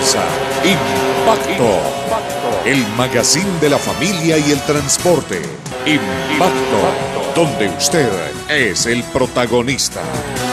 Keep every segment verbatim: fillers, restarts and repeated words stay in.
Comienza Impacto, el magazine de la familia y el transporte. Impacto, donde usted es el protagonista.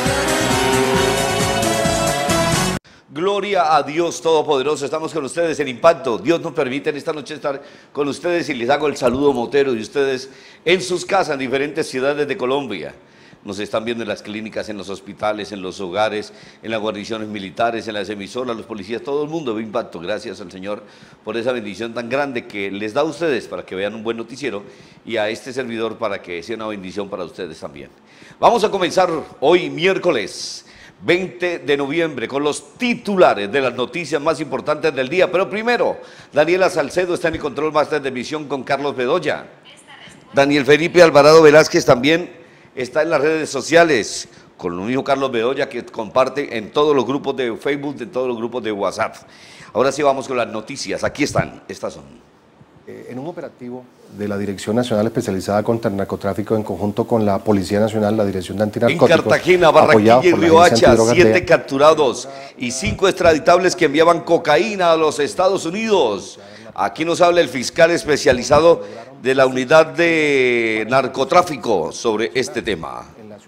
Gloria a Dios Todopoderoso, estamos con ustedes en Impacto. Dios nos permite en esta noche estar con ustedes y les hago el saludo motero de ustedes en sus casas en diferentes ciudades de Colombia. Nos están viendo en las clínicas, en los hospitales, en los hogares, en las guarniciones militares, en las emisoras, los policías, todo el mundo ve Impacto. Gracias al Señor por esa bendición tan grande que les da a ustedes para que vean un buen noticiero y a este servidor para que sea una bendición para ustedes también. Vamos a comenzar hoy miércoles veinte de noviembre con los titulares de las noticias más importantes del día. Pero primero, Daniela Salcedo está en el control máster de emisión con Carlos Bedoya. Daniel Felipe Alvarado Velázquez también está en las redes sociales con el mismo Carlos Bedoya, que comparte en todos los grupos de Facebook, en todos los grupos de WhatsApp. Ahora sí vamos con las noticias. Aquí están, estas son. En un operativo de la Dirección Nacional Especializada contra el Narcotráfico en conjunto con la Policía Nacional, la Dirección de Antinarcóticos, en Cartagena, Barranquilla y Riohacha, siete capturados y cinco extraditables que enviaban cocaína a los Estados Unidos. Aquí nos habla el fiscal especializado de la unidad de narcotráfico sobre este tema.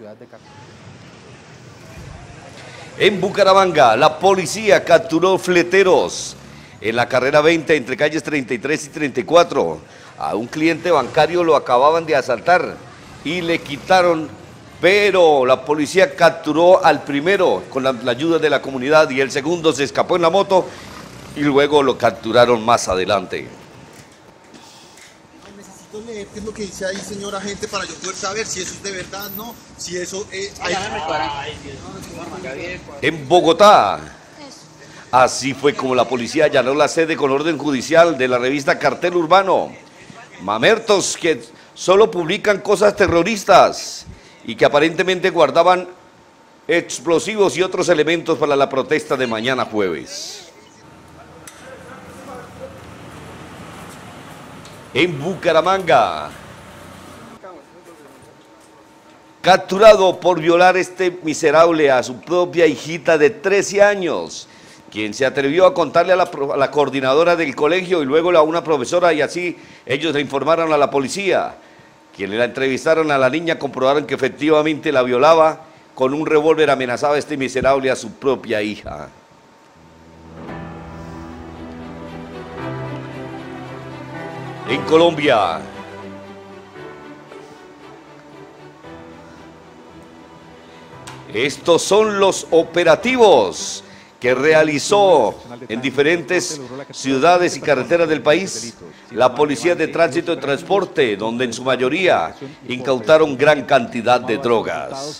En Bucaramanga, la policía capturó fleteros en la carrera veinte entre calles treinta y tres y treinta y cuatro. A un cliente bancario lo acababan de asaltar y le quitaron, pero la policía capturó al primero con la, la ayuda de la comunidad y el segundo se escapó en la moto y luego lo capturaron más adelante. Necesito leer qué es lo que dice ahí, señor agente, para yo poder saber si eso es de verdad, no, si eso es... Hay... En Bogotá, así fue como la policía allanó la sede con orden judicial de la revista Cartel Urbano. Mamertos que solo publican cosas terroristas y que aparentemente guardaban explosivos y otros elementos para la protesta de mañana jueves. En Bucaramanga, capturado por violar este miserable a su propia hijita de trece años, quien se atrevió a contarle a la, a la coordinadora del colegio y luego a una profesora, y así ellos le informaron a la policía. Quienes la entrevistaron a la niña comprobaron que efectivamente la violaba, con un revólver amenazaba a este miserable a su propia hija. En Colombia, estos son los operativos que realizó en diferentes ciudades y carreteras del país la Policía de Tránsito y Transporte, donde en su mayoría incautaron gran cantidad de drogas.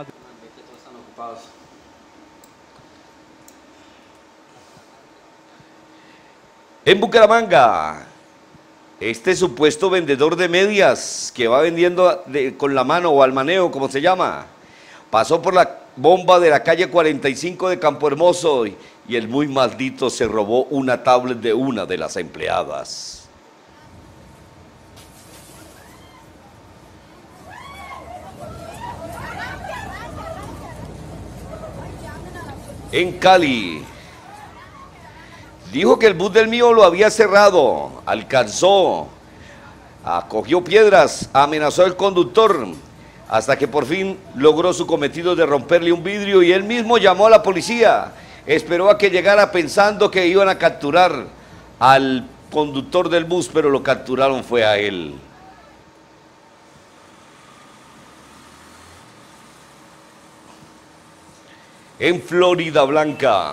En Bucaramanga, este supuesto vendedor de medias que va vendiendo de, con la mano o al maneo, como se llama, pasó por la bomba de la calle cuarenta y cinco de Campo Hermoso y, y el muy maldito se robó una tablet de una de las empleadas. En Cali, dijo que el bus del mío lo había cerrado, alcanzó, acogió piedras, amenazó al conductor, hasta que por fin logró su cometido de romperle un vidrio y él mismo llamó a la policía. Esperó a que llegara pensando que iban a capturar al conductor del bus, pero lo capturaron fue a él. En Florida Blanca,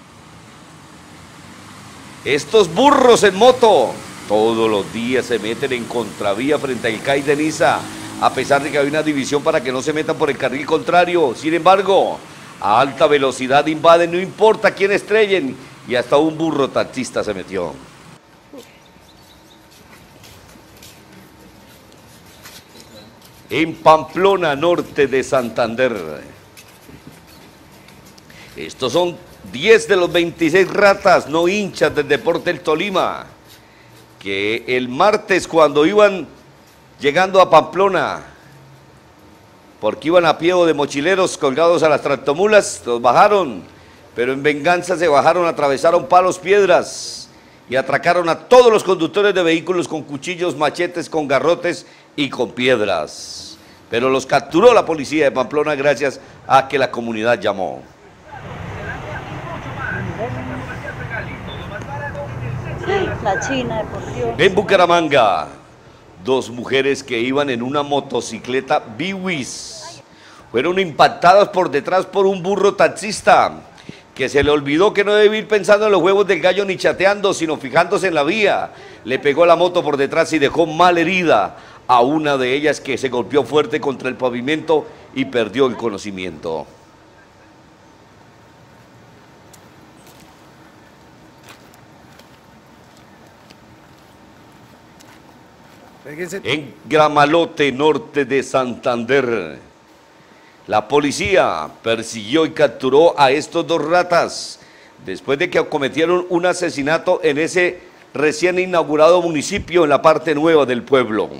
estos burros en moto todos los días se meten en contravía frente al C A I de Niza, a pesar de que hay una división para que no se metan por el carril contrario. Sin embargo, a alta velocidad invaden, no importa quién estrellen, y hasta un burro taxista se metió. En Pamplona, norte de Santander, estos son diez de los veintiséis ratas no hinchas del Deportes Tolima, que el martes, cuando iban llegando a Pamplona, porque iban a pie o de mochileros colgados a las tractomulas, los bajaron, pero en venganza se bajaron, atravesaron palos, piedras y atracaron a todos los conductores de vehículos con cuchillos, machetes, con garrotes y con piedras. Pero los capturó la policía de Pamplona gracias a que la comunidad llamó. La China deportiva. En Bucaramanga, dos mujeres que iban en una motocicleta Biwis fueron impactadas por detrás por un burro taxista que se le olvidó que no debe ir pensando en los huevos del gallo ni chateando, sino fijándose en la vía. Le pegó la moto por detrás y dejó mal herida a una de ellas, que se golpeó fuerte contra el pavimento y perdió el conocimiento. En Gramalote, norte de Santander, la policía persiguió y capturó a estos dos ratas después de que cometieron un asesinato en ese recién inaugurado municipio en la parte nueva del pueblo.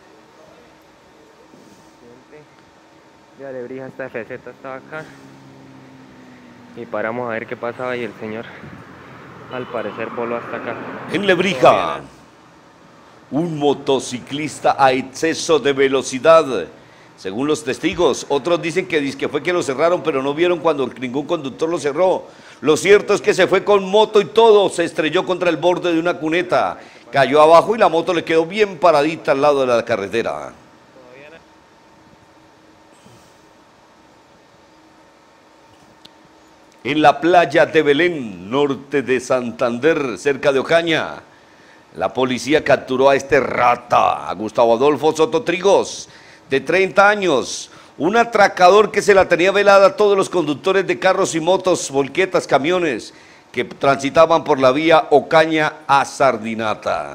De Alebrija hasta F Z estaba acá y paramos a ver qué pasaba y el señor al parecer voló hasta acá. En Lebrija, un motociclista a exceso de velocidad, según los testigos. Otros dicen que, que fue que lo cerraron, pero no vieron cuando ningún conductor lo cerró. Lo cierto es que se fue con moto y todo, se estrelló contra el borde de una cuneta, cayó abajo y la moto le quedó bien paradita al lado de la carretera. En la playa de Belén, norte de Santander, cerca de Ocaña, la policía capturó a este rata, a Gustavo Adolfo Soto Trigos, de treinta años, un atracador que se la tenía velada a todos los conductores de carros y motos, volquetas, camiones, que transitaban por la vía Ocaña a Sardinata.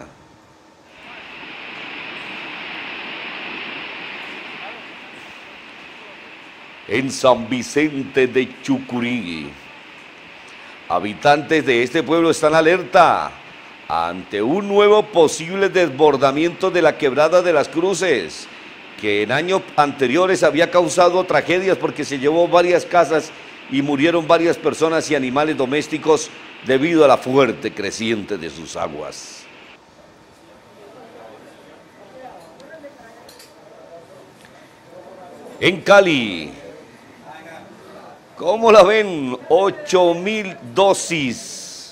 En San Vicente de Chucurí, habitantes de este pueblo están alerta ante un nuevo posible desbordamiento de la quebrada de las Cruces, que en años anteriores había causado tragedias porque se llevó varias casas y murieron varias personas y animales domésticos debido a la fuerte creciente de sus aguas. En Cali, ¿cómo la ven? ocho mil dosis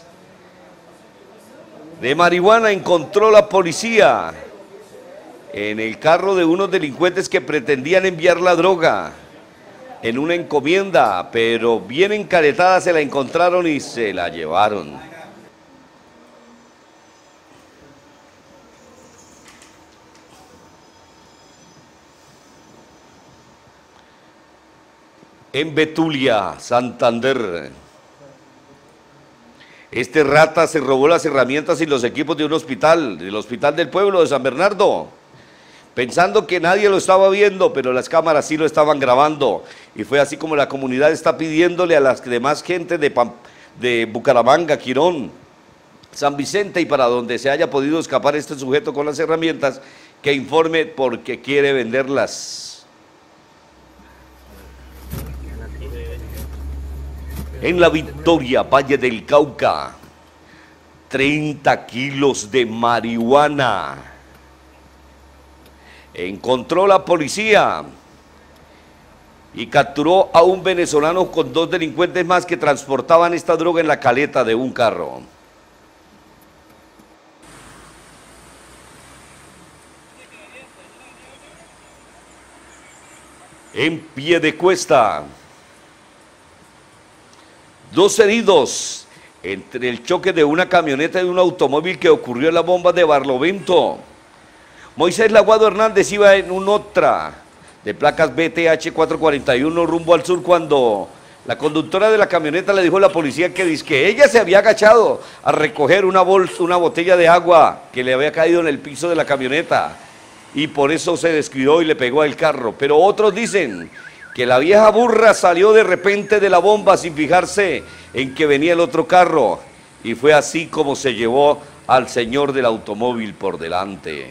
de marihuana encontró la policía en el carro de unos delincuentes que pretendían enviar la droga en una encomienda, pero bien encaretada se la encontraron y se la llevaron. En Betulia, Santander, este rata se robó las herramientas y los equipos de un hospital, del hospital del pueblo de San Bernardo, pensando que nadie lo estaba viendo, pero las cámaras sí lo estaban grabando. Y fue así como la comunidad está pidiéndole a las demás gente de, Pam, de Bucaramanga, Quirón, San Vicente y para donde se haya podido escapar este sujeto con las herramientas, que informe porque quiere venderlas. En La Victoria, Valle del Cauca, treinta kilos de marihuana. Encontró la policía y capturó a un venezolano con dos delincuentes más que transportaban esta droga en la caleta de un carro. En Piedecuesta, dos heridos entre el choque de una camioneta y un automóvil que ocurrió en la bomba de Barlovento. Moisés Laguado Hernández iba en un otra de placas B T H cuatrocientos cuarenta y uno rumbo al sur cuando la conductora de la camioneta le dijo a la policía que dizque ella se había agachado a recoger una bolsa, una botella de agua que le había caído en el piso de la camioneta y por eso se descuidó y le pegó al carro. Pero otros dicen que la vieja burra salió de repente de la bomba sin fijarse en que venía el otro carro y fue así como se llevó al señor del automóvil por delante.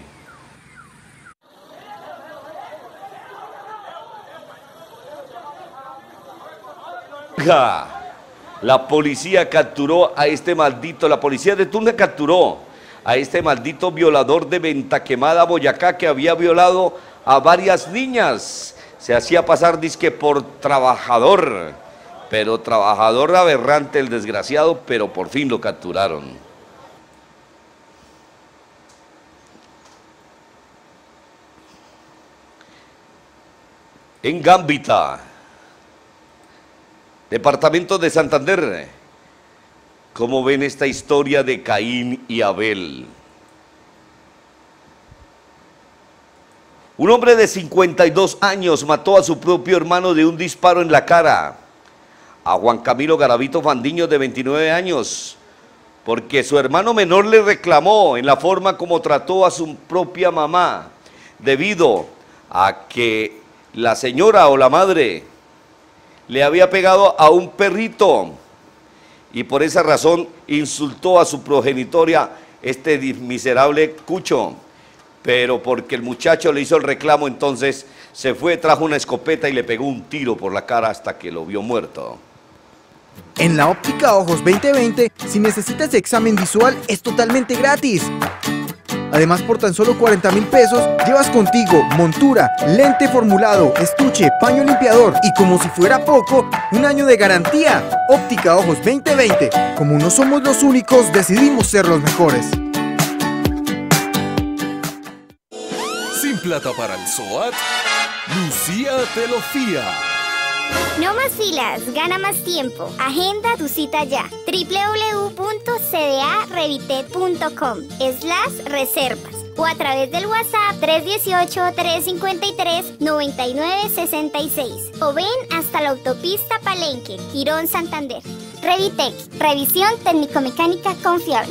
La policía capturó a este maldito, la policía de Tuna capturó a este maldito violador de Ventaquemada, Boyacá, que había violado a varias niñas. Se hacía pasar disque por trabajador, pero trabajador aberrante el desgraciado, pero por fin lo capturaron. En Gambita, departamento de Santander, ¿cómo ven esta historia de Caín y Abel? Un hombre de cincuenta y dos años mató a su propio hermano de un disparo en la cara. A Juan Camilo Garavito Fandiño, de veintinueve años, porque su hermano menor le reclamó en la forma como trató a su propia mamá, debido a que la señora o la madre le había pegado a un perrito y por esa razón insultó a su progenitoria, este miserable Cucho. Pero porque el muchacho le hizo el reclamo, entonces se fue, trajo una escopeta y le pegó un tiro por la cara hasta que lo vio muerto. En la óptica Ojos veinte veinte, si necesitas examen visual, es totalmente gratis. Además, por tan solo cuarenta mil pesos, llevas contigo montura, lente formulado, estuche, paño limpiador y, como si fuera poco, un año de garantía. Óptica Ojos veinte veinte. Como no somos los únicos, decidimos ser los mejores. Sin plata para el SOAT, Lucía te lo fía. No más filas, gana más tiempo. Agenda tu cita ya. w w w punto c d a revitet punto com slash reservas o a través del WhatsApp tres uno ocho, tres cinco tres, nueve nueve seis seis o ven hasta la autopista Palenque, Girón, Santander. Revitec, revisión técnico-mecánica confiable.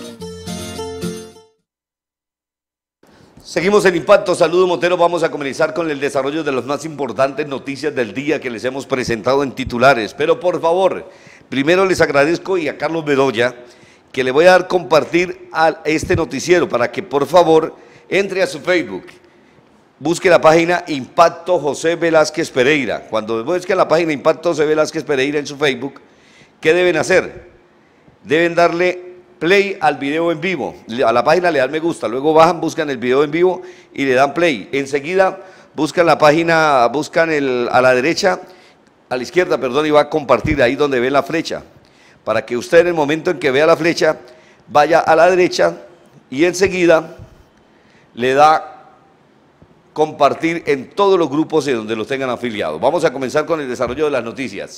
Seguimos en Impacto, saludo Montero, vamos a comenzar con el desarrollo de las más importantes noticias del día que les hemos presentado en titulares, pero por favor, primero les agradezco y a Carlos Bedoya que le voy a dar compartir a este noticiero para que por favor entre a su Facebook, busque la página Impacto José Velázquez Pereira. Cuando busque la página Impacto José Velázquez Pereira en su Facebook, ¿qué deben hacer? Deben darle play al video en vivo, a la página le dan me gusta, luego bajan, buscan el video en vivo y le dan play. Enseguida buscan la página, buscan el, a la derecha, a la izquierda, perdón, y va a compartir ahí donde ven la flecha, para que usted en el momento en que vea la flecha, vaya a la derecha y enseguida le da compartir en todos los grupos en donde los tengan afiliados. Vamos a comenzar con el desarrollo de las noticias.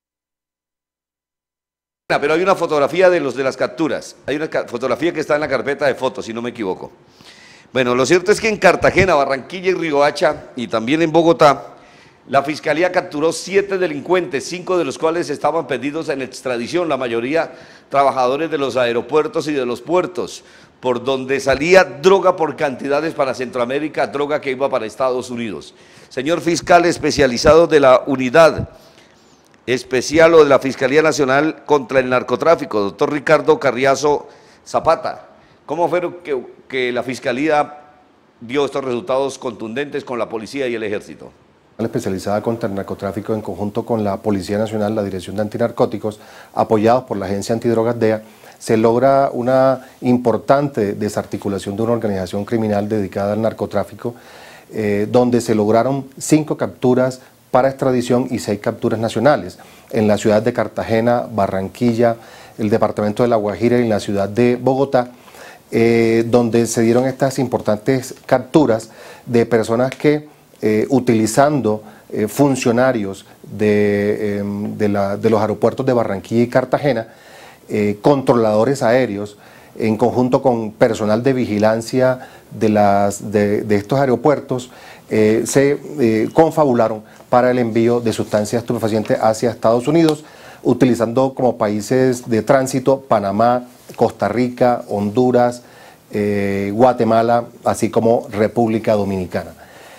Pero hay una fotografía de los de las capturas, hay una fotografía que está en la carpeta de fotos, si no me equivoco. Bueno, lo cierto es que en Cartagena, Barranquilla y Riohacha, y también en Bogotá, la Fiscalía capturó siete delincuentes, cinco de los cuales estaban pedidos en extradición, la mayoría trabajadores de los aeropuertos y de los puertos, por donde salía droga por cantidades para Centroamérica, droga que iba para Estados Unidos. Señor fiscal especializado de la unidad especial o de la Fiscalía Nacional contra el Narcotráfico, doctor Ricardo Carriazo Zapata, ¿cómo fue que, que la Fiscalía dio estos resultados contundentes con la policía y el ejército? Especializada contra el narcotráfico en conjunto con la Policía Nacional, la Dirección de Antinarcóticos, apoyados por la Agencia Antidrogas D E A, se logra una importante desarticulación de una organización criminal dedicada al narcotráfico, eh, donde se lograron cinco capturas para extradición y seis capturas nacionales en la ciudad de Cartagena, Barranquilla, el departamento de La Guajira y en la ciudad de Bogotá, eh, donde se dieron estas importantes capturas de personas que eh, utilizando eh, funcionarios de, eh, de, la, de los aeropuertos de Barranquilla y Cartagena, eh, controladores aéreos, en conjunto con personal de vigilancia de, las, de, de estos aeropuertos, eh, se eh, confabularon para el envío de sustancias estupefacientes hacia Estados Unidos, utilizando como países de tránsito Panamá, Costa Rica, Honduras, eh, Guatemala, así como República Dominicana.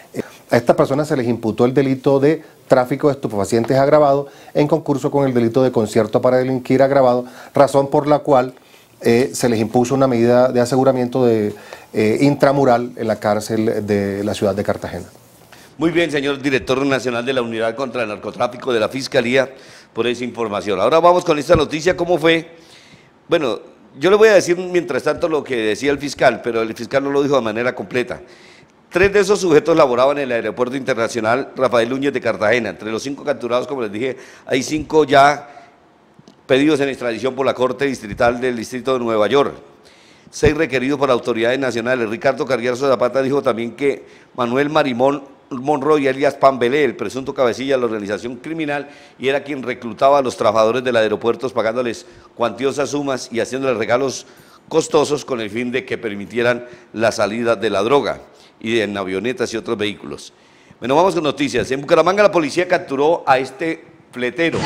A estas personas se les imputó el delito de tráfico de estupefacientes agravado en concurso con el delito de concierto para delinquir agravado, razón por la cual eh, se les impuso una medida de aseguramiento de, eh, intramural en la cárcel de la ciudad de Cartagena. Muy bien, señor director nacional de la Unidad contra el Narcotráfico de la Fiscalía. por esa información. Ahora vamos con esta noticia, ¿cómo fue? Bueno, yo le voy a decir mientras tanto lo que decía el fiscal, pero el fiscal no lo dijo de manera completa. Tres de esos sujetos laboraban en el Aeropuerto Internacional Rafael Núñez de Cartagena. Entre los cinco capturados, como les dije, hay cinco ya pedidos en extradición por la Corte Distrital del Distrito de Nueva York. Seis requeridos por autoridades nacionales. Ricardo Carriazo Zapata dijo también que Manuel Marimón Monroy, alias Pambelé, el presunto cabecilla de la organización criminal, y era quien reclutaba a los trabajadores del aeropuerto pagándoles cuantiosas sumas y haciéndoles regalos costosos con el fin de que permitieran la salida de la droga y en avionetas y otros vehículos. Bueno, vamos con noticias. En Bucaramanga la policía capturó a este fletero.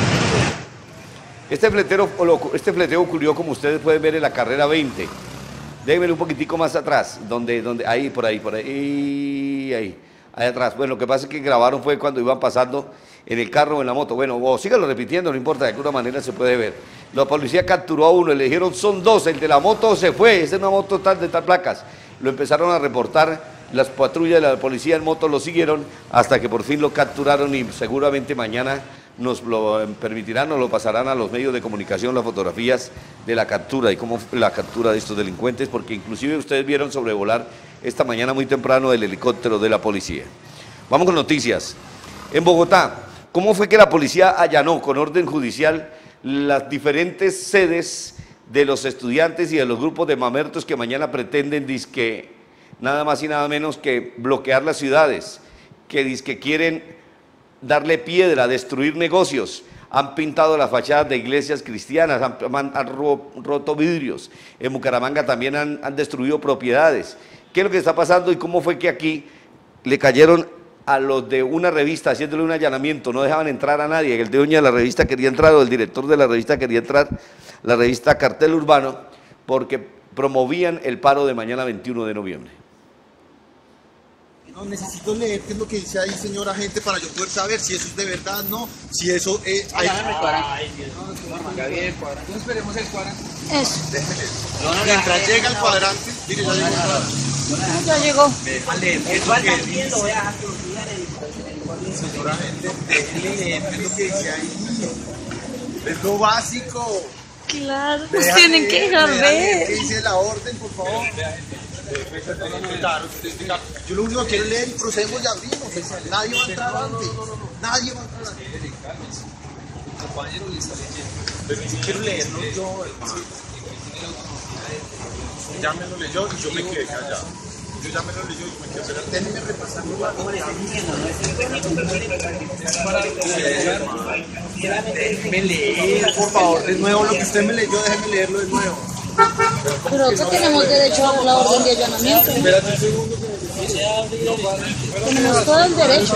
Este fletero, este fleteo ocurrió, como ustedes pueden ver, en la carrera veinte. Déjenme un poquitico más atrás, donde, donde, ahí, por ahí, por ahí, ahí, ahí atrás. Bueno, lo que pasa es que grabaron fue cuando iban pasando en el carro o en la moto. Bueno, o síganlo repitiendo, no importa, de alguna manera se puede ver. La policía capturó a uno, le dijeron son dos, el de la moto se fue, esa es una moto tal de tal placas. Lo empezaron a reportar, las patrullas de la policía en moto lo siguieron hasta que por fin lo capturaron y seguramente mañana nos lo permitirán o lo pasarán a los medios de comunicación las fotografías de la captura y cómo fue la captura de estos delincuentes, porque inclusive ustedes vieron sobrevolar esta mañana muy temprano el helicóptero de la policía. Vamos con noticias. En Bogotá, ¿cómo fue que la policía allanó con orden judicial las diferentes sedes de los estudiantes y de los grupos de mamertos que mañana pretenden dizque nada más y nada menos que bloquear las ciudades, que dizque quieren darle piedra, destruir negocios? Han pintado las fachadas de iglesias cristianas, han, han, han ro, roto vidrios. En Bucaramanga también han, han destruido propiedades. ¿Qué es lo que está pasando y cómo fue que aquí le cayeron a los de una revista haciéndole un allanamiento? No dejaban entrar a nadie, el dueño de la revista quería entrar o el director de la revista quería entrar, la revista Cartel Urbano, porque promovían el paro de mañana veintiuno de noviembre. No, necesito leer qué es lo que dice ahí, señor agente, para yo poder saber si eso es de verdad, no, si eso es... Ay, ay, Dios, no, ya viene el cuadrante. No esperemos el cuadrante. Eso. No, no, mientras llega el cuadrante, mire, ya llegó el cuadrante. Ya llegó. Déjale, ¿qué es lo que dice? Señor agente, déjele leer qué es lo que dice ahí. Es lo básico. Claro, pues tienen que dejar ver. ¿Qué dice la orden, por favor? Claro, yo lo único que quiero leer y procedemos y abrimos. Nadie va a entrar antes. Nadie va a entrar antes. El compañero le está leyendo. Pero yo quiero leerlo yo. Ya me lo leyó y yo me quedé callado. Yo ya me lo leyó y me quedé callado. Déjenme repasarlo. Déjenme leer, por favor, de nuevo lo que usted me leyó, déjenme leerlo de nuevo. Pero nosotros tenemos derecho a la orden de allanamiento. Espérate un segundo. Tenemos todo el derecho.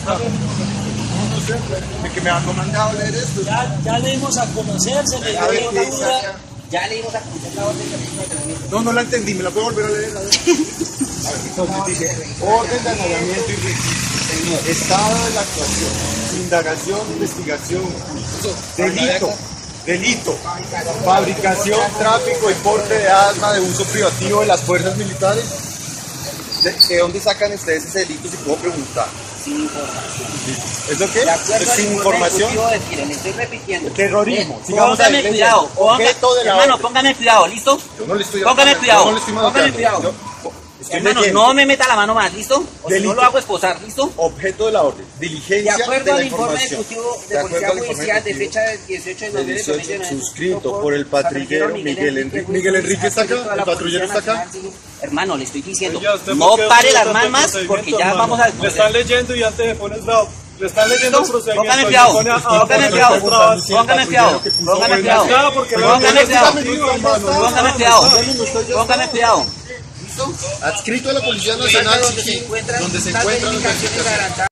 De que me han mandado a leer esto. Ya, ya le dimos a conocer, se le dio la duda. Ya le dimos a conocer la orden de allanamiento. No, no la entendí, ¿me la puedo volver a leer? A ver. Entonces dice, orden de allanamiento y requisito, estado de la actuación, indagación, investigación, delito, delito, fabricación, tráfico y porte de arma de uso privativo de las fuerzas militares. ¿De, de dónde sacan ustedes ese delito, si puedo preguntar? Sin información. ¿Es lo que? ¿Es sin información? Decir, le estoy repitiendo. Terrorismo. Póngame cuidado. Hermano, póngame cuidado, ¿listo? Yo no le estoy Póngame cuidado. No le estoy Póngame cuidado. Hermano, no me meta la mano más, ¿listo? O si no lo hago esposar, ¿listo? Objeto de la orden. Diligencia de acuerdo de la al informe información. ejecutivo de, de Policía Judicial de fecha del dieciocho de noviembre de dos mil diecinueve. Suscrito por el patrullero Miguel Enrique. Miguel Enrique está acá, el patrullero está acá. Hermano, le estoy diciendo, no pare las armas más porque ya vamos a... Le están leyendo y antes de pones bravo. Le están leyendo el procedimiento. Póngame cuidado, póngame cuidado, póngame cuidado, póngame cuidado, póngame cuidado, póngame cuidado, póngame cuidado. Adscrito a la Policía Nacional donde se encuentra, donde se encuentra.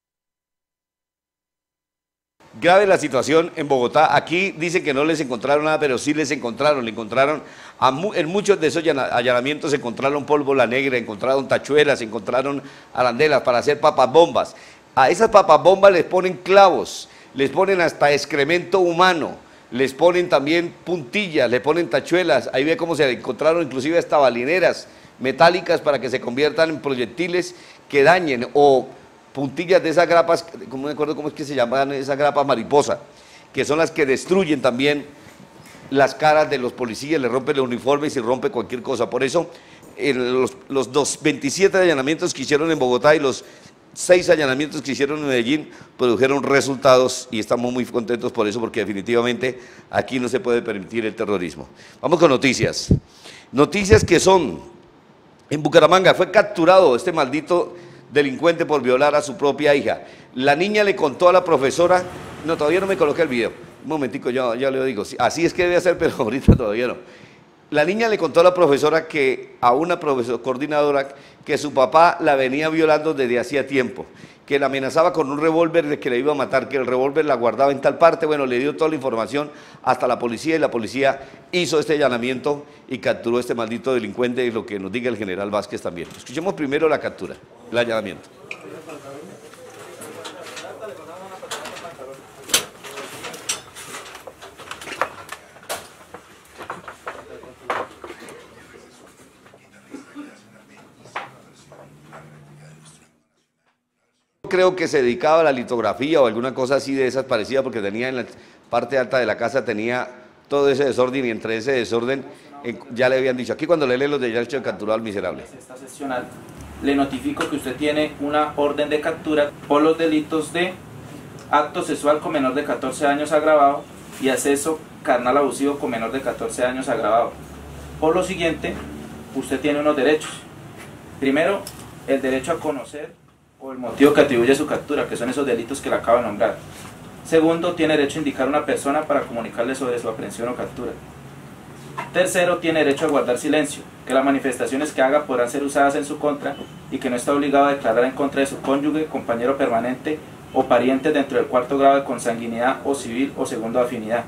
Grave la situación en Bogotá. Aquí dicen que no les encontraron nada, pero sí les encontraron. Le encontraron, a mu en muchos de esos allanamientos encontraron pólvora negra, encontraron tachuelas, encontraron arandelas para hacer papas bombas. A esas papas bombas les ponen clavos, les ponen hasta excremento humano, les ponen también puntillas, les ponen tachuelas. Ahí ve cómo se encontraron inclusive hasta balineras metálicas para que se conviertan en proyectiles que dañen o puntillas de esas grapas, no me acuerdo cómo es que se llaman esas grapas mariposa, que son las que destruyen también las caras de los policías, le rompen el uniforme y se rompe cualquier cosa. Por eso, en los, los dos, veintisiete allanamientos que hicieron en Bogotá y los seis allanamientos que hicieron en Medellín produjeron resultados y estamos muy contentos por eso, porque definitivamente aquí no se puede permitir el terrorismo. Vamos con noticias. Noticias que son, en Bucaramanga fue capturado este maldito delincuente por violar a su propia hija. La niña le contó a la profesora, no, todavía no me coloqué el video, un momentico, ya, ya le digo, así es que debe hacer, pero ahorita todavía no. La niña le contó a la profesora que, a una profesora coordinadora, que su papá la venía violando desde hacía tiempo, que la amenazaba con un revólver de que le iba a matar, que el revólver la guardaba en tal parte. Bueno, le dio toda la información hasta la policía y la policía hizo este allanamiento y capturó a este maldito delincuente, y lo que nos diga el general Vázquez también. Escuchemos primero la captura, el allanamiento. Creo que se dedicaba a la litografía o alguna cosa así de esas parecidas, porque tenía en la parte alta de la casa, tenía todo ese desorden, y entre ese desorden eh, ya le habían dicho, aquí cuando le leen los de ya hecho de capturar al miserable. Esta seccional, le notifico que usted tiene una orden de captura por los delitos de acto sexual con menor de catorce años agravado y acceso carnal abusivo con menor de catorce años agravado. Por lo siguiente, usted tiene unos derechos. Primero, el derecho a conocer o el motivo que atribuye su captura, que son esos delitos que le acabo de nombrar. Segundo, tiene derecho a indicar a una persona para comunicarle sobre su aprehensión o captura. Tercero, tiene derecho a guardar silencio, que las manifestaciones que haga podrán ser usadas en su contra y que no está obligado a declarar en contra de su cónyuge, compañero permanente o pariente dentro del cuarto grado de consanguinidad o civil o segundo de afinidad.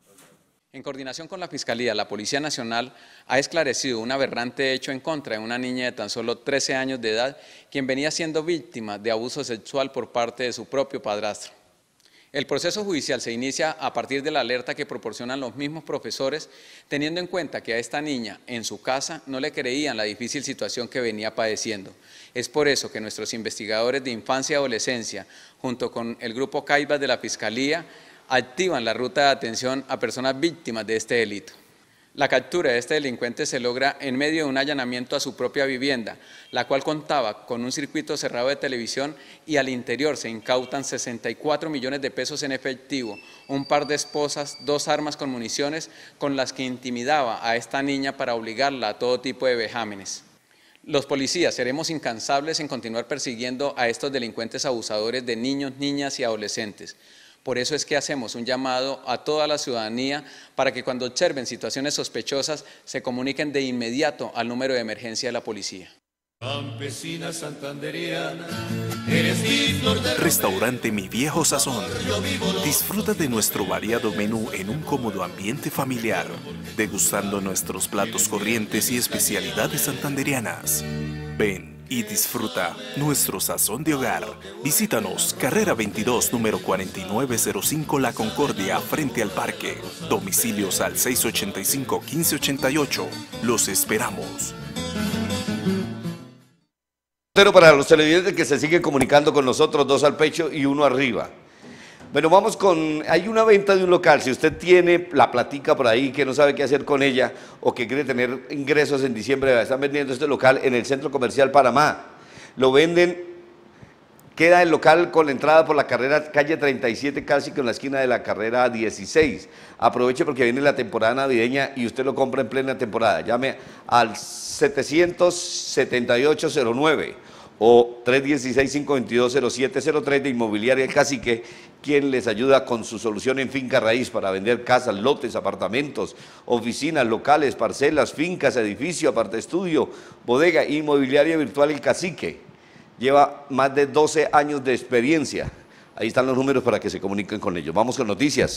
En coordinación con la Fiscalía, la Policía Nacional ha esclarecido un aberrante hecho en contra de una niña de tan solo trece años de edad, quien venía siendo víctima de abuso sexual por parte de su propio padrastro. El proceso judicial se inicia a partir de la alerta que proporcionan los mismos profesores, teniendo en cuenta que a esta niña, en su casa, no le creían la difícil situación que venía padeciendo. Es por eso que nuestros investigadores de infancia y adolescencia, junto con el grupo CAIBAS de la Fiscalía, activan la ruta de atención a personas víctimas de este delito. La captura de este delincuente se logra en medio de un allanamiento a su propia vivienda, la cual contaba con un circuito cerrado de televisión, y al interior se incautan sesenta y cuatro millones de pesos en efectivo, un par de esposas, dos armas con municiones con las que intimidaba a esta niña para obligarla a todo tipo de vejámenes. Los policías seremos incansables en continuar persiguiendo a estos delincuentes abusadores de niños, niñas y adolescentes. Por eso es que hacemos un llamado a toda la ciudadanía para que cuando observen situaciones sospechosas se comuniquen de inmediato al número de emergencia de la policía. Campesina santanderiana, eres mi flor de... Restaurante Mi Viejo Sazón. Disfruta de nuestro variado menú en un cómodo ambiente familiar, degustando nuestros platos corrientes y especialidades santanderianas. Ven y disfruta nuestro sazón de hogar. Visítanos, carrera veintidós, número cuarenta y nueve cero cinco, La Concordia, frente al parque. Domicilios al seis ochenta y cinco, quince ochenta y ocho. Los esperamos. Pero para los televidentes que se siguen comunicando con nosotros, dos al pecho y uno arriba. Bueno, vamos con, hay una venta de un local. Si usted tiene la platica por ahí que no sabe qué hacer con ella o que quiere tener ingresos en diciembre, están vendiendo este local en el Centro Comercial Panamá. Lo venden, queda el local con la entrada por la carrera calle treinta y siete, casi con la esquina de la carrera dieciséis. Aproveche porque viene la temporada navideña y usted lo compra en plena temporada. Llame al setecientos setenta y ocho cero nueve o tres uno seis, cinco dos dos, cero siete cero tres de Inmobiliaria El Cacique, quien les ayuda con su solución en finca raíz para vender casas, lotes, apartamentos, oficinas, locales, parcelas, fincas, edificio, aparte estudio, bodega. Inmobiliaria Virtual El Cacique. Lleva más de doce años de experiencia. Ahí están los números para que se comuniquen con ellos. Vamos con noticias.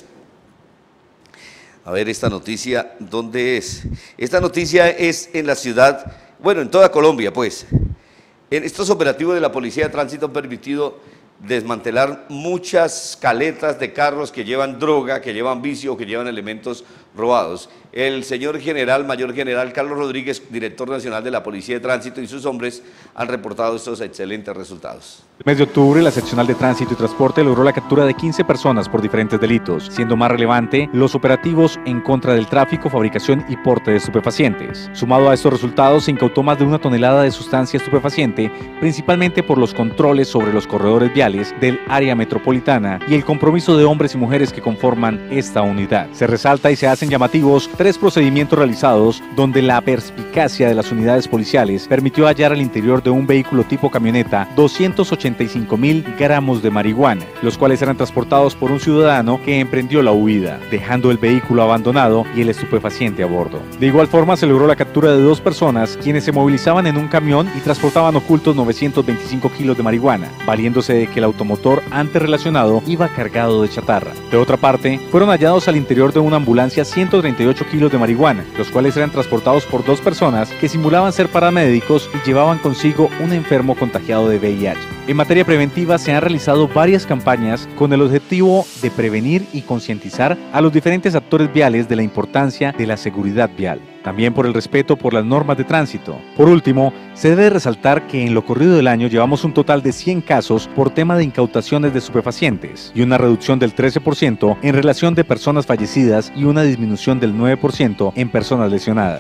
A ver, esta noticia, ¿dónde es? Esta noticia es en la ciudad, bueno, en toda Colombia, pues. En estos operativos de la Policía de Tránsito han permitido desmantelar muchas caletas de carros que llevan droga, que llevan vicio, que llevan elementos robados. El señor general, mayor general Carlos Rodríguez, director nacional de la Policía de Tránsito, y sus hombres han reportado estos excelentes resultados. El mes de octubre, la seccional de Tránsito y Transporte logró la captura de quince personas por diferentes delitos, siendo más relevante los operativos en contra del tráfico, fabricación y porte de estupefacientes. Sumado a estos resultados, se incautó más de una tonelada de sustancia estupefaciente, principalmente por los controles sobre los corredores viales del área metropolitana y el compromiso de hombres y mujeres que conforman esta unidad. Se resalta y se hacen llamativos tres procedimientos realizados donde la perspicacia de las unidades policiales permitió hallar al interior de un vehículo tipo camioneta doscientos ochenta y cinco mil gramos de marihuana, los cuales eran transportados por un ciudadano que emprendió la huida, dejando el vehículo abandonado y el estupefaciente a bordo. De igual forma, se logró la captura de dos personas quienes se movilizaban en un camión y transportaban ocultos novecientos veinticinco kilos de marihuana, valiéndose de que el automotor antes relacionado iba cargado de chatarra. De otra parte, fueron hallados al interior de una ambulancia ciento treinta y ocho kilos de marihuana, los cuales eran transportados por dos personas que simulaban ser paramédicos y llevaban consigo un enfermo contagiado de V I H. En materia preventiva se han realizado varias campañas con el objetivo de prevenir y concientizar a los diferentes actores viales de la importancia de la seguridad vial, también por el respeto por las normas de tránsito. Por último, se debe resaltar que en lo corrido del año llevamos un total de cien casos por tema de incautaciones de estupefacientes y una reducción del trece por ciento en relación de personas fallecidas y una disminución del nueve por ciento en personas lesionadas.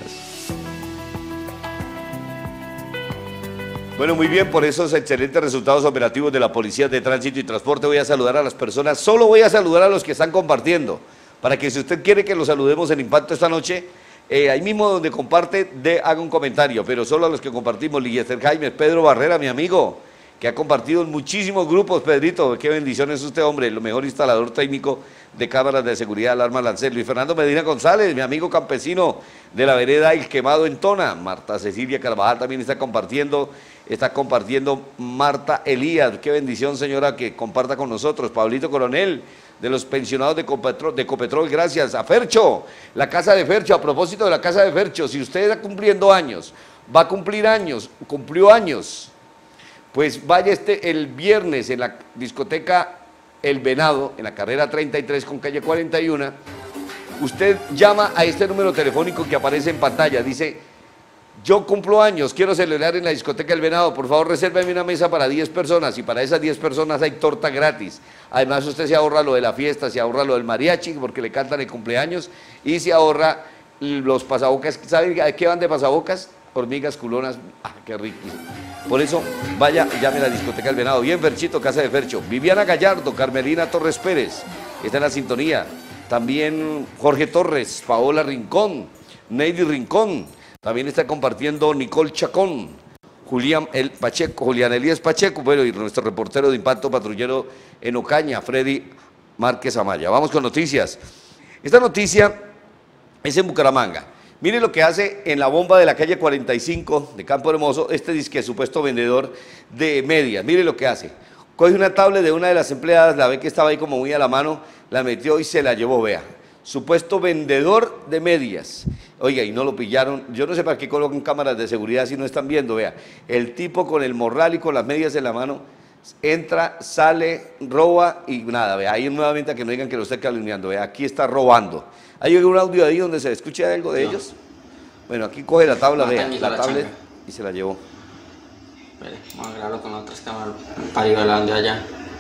Bueno, muy bien, por esos excelentes resultados operativos de la Policía de Tránsito y Transporte voy a saludar a las personas, solo voy a saludar a los que están compartiendo, para que si usted quiere que los saludemos en Impacto esta noche, eh, ahí mismo donde comparte, de, haga un comentario, pero solo a los que compartimos. Ligiester Jaime, Pedro Barrera, mi amigo, que ha compartido en muchísimos grupos. Pedrito, qué bendición es usted, hombre, el mejor instalador técnico de cámaras de seguridad, alarma Lancet. Luis Fernando Medina González, mi amigo campesino de la vereda El Quemado en Tona. Marta Cecilia Carvajal también está compartiendo, está compartiendo Marta Elías, qué bendición, señora, que comparta con nosotros. Pablito Coronel, de los pensionados de Copetrol, de Copetrol, gracias. A Fercho, la casa de Fercho, a propósito de la casa de Fercho, si usted está cumpliendo años, va a cumplir años, cumplió años, pues vaya este el viernes en la discoteca El Venado, en la carrera treinta y tres con calle cuarenta y uno, usted llama a este número telefónico que aparece en pantalla, dice: yo cumplo años, quiero celebrar en la discoteca El Venado, por favor resérveme una mesa para diez personas, y para esas diez personas hay torta gratis. Además usted se ahorra lo de la fiesta, se ahorra lo del mariachi, porque le cantan el cumpleaños, y se ahorra los pasabocas. ¿Saben a qué van de pasabocas? Hormigas culonas, ah, qué riquísimo. Por eso, vaya, llame a la discoteca El Venado. Bien, Ferchito, casa de Fercho. Viviana Gallardo, Carmelina Torres Pérez, está en la sintonía. También Jorge Torres, Paola Rincón, Neidy Rincón. También está compartiendo Nicole Chacón, Julián el Pacheco, Julián Elías Pacheco, bueno, y nuestro reportero de Impacto Patrullero en Ocaña, Freddy Márquez Amaya. Vamos con noticias. Esta noticia es en Bucaramanga. Mire lo que hace en la bomba de la calle cuarenta y cinco de Campo Hermoso este disque supuesto vendedor de medias. Mire lo que hace. Coge una tablet de una de las empleadas, la ve que estaba ahí como muy a la mano, la metió y se la llevó, vea. Supuesto vendedor de medias. Oiga, y no lo pillaron. Yo no sé para qué colocan cámaras de seguridad si no están viendo, vea. El tipo con el morral y con las medias en la mano entra, sale, roba y nada, vea. Ahí nuevamente a que no digan que lo esté calumniando, vea. Aquí está robando. ¿Hay un audio ahí donde se escucha algo de no. ellos? Bueno, aquí coge la tabla, vea, la, la tablet y se la llevó. Espere, vamos a grabarlo con otras cámaras para ir hablando allá.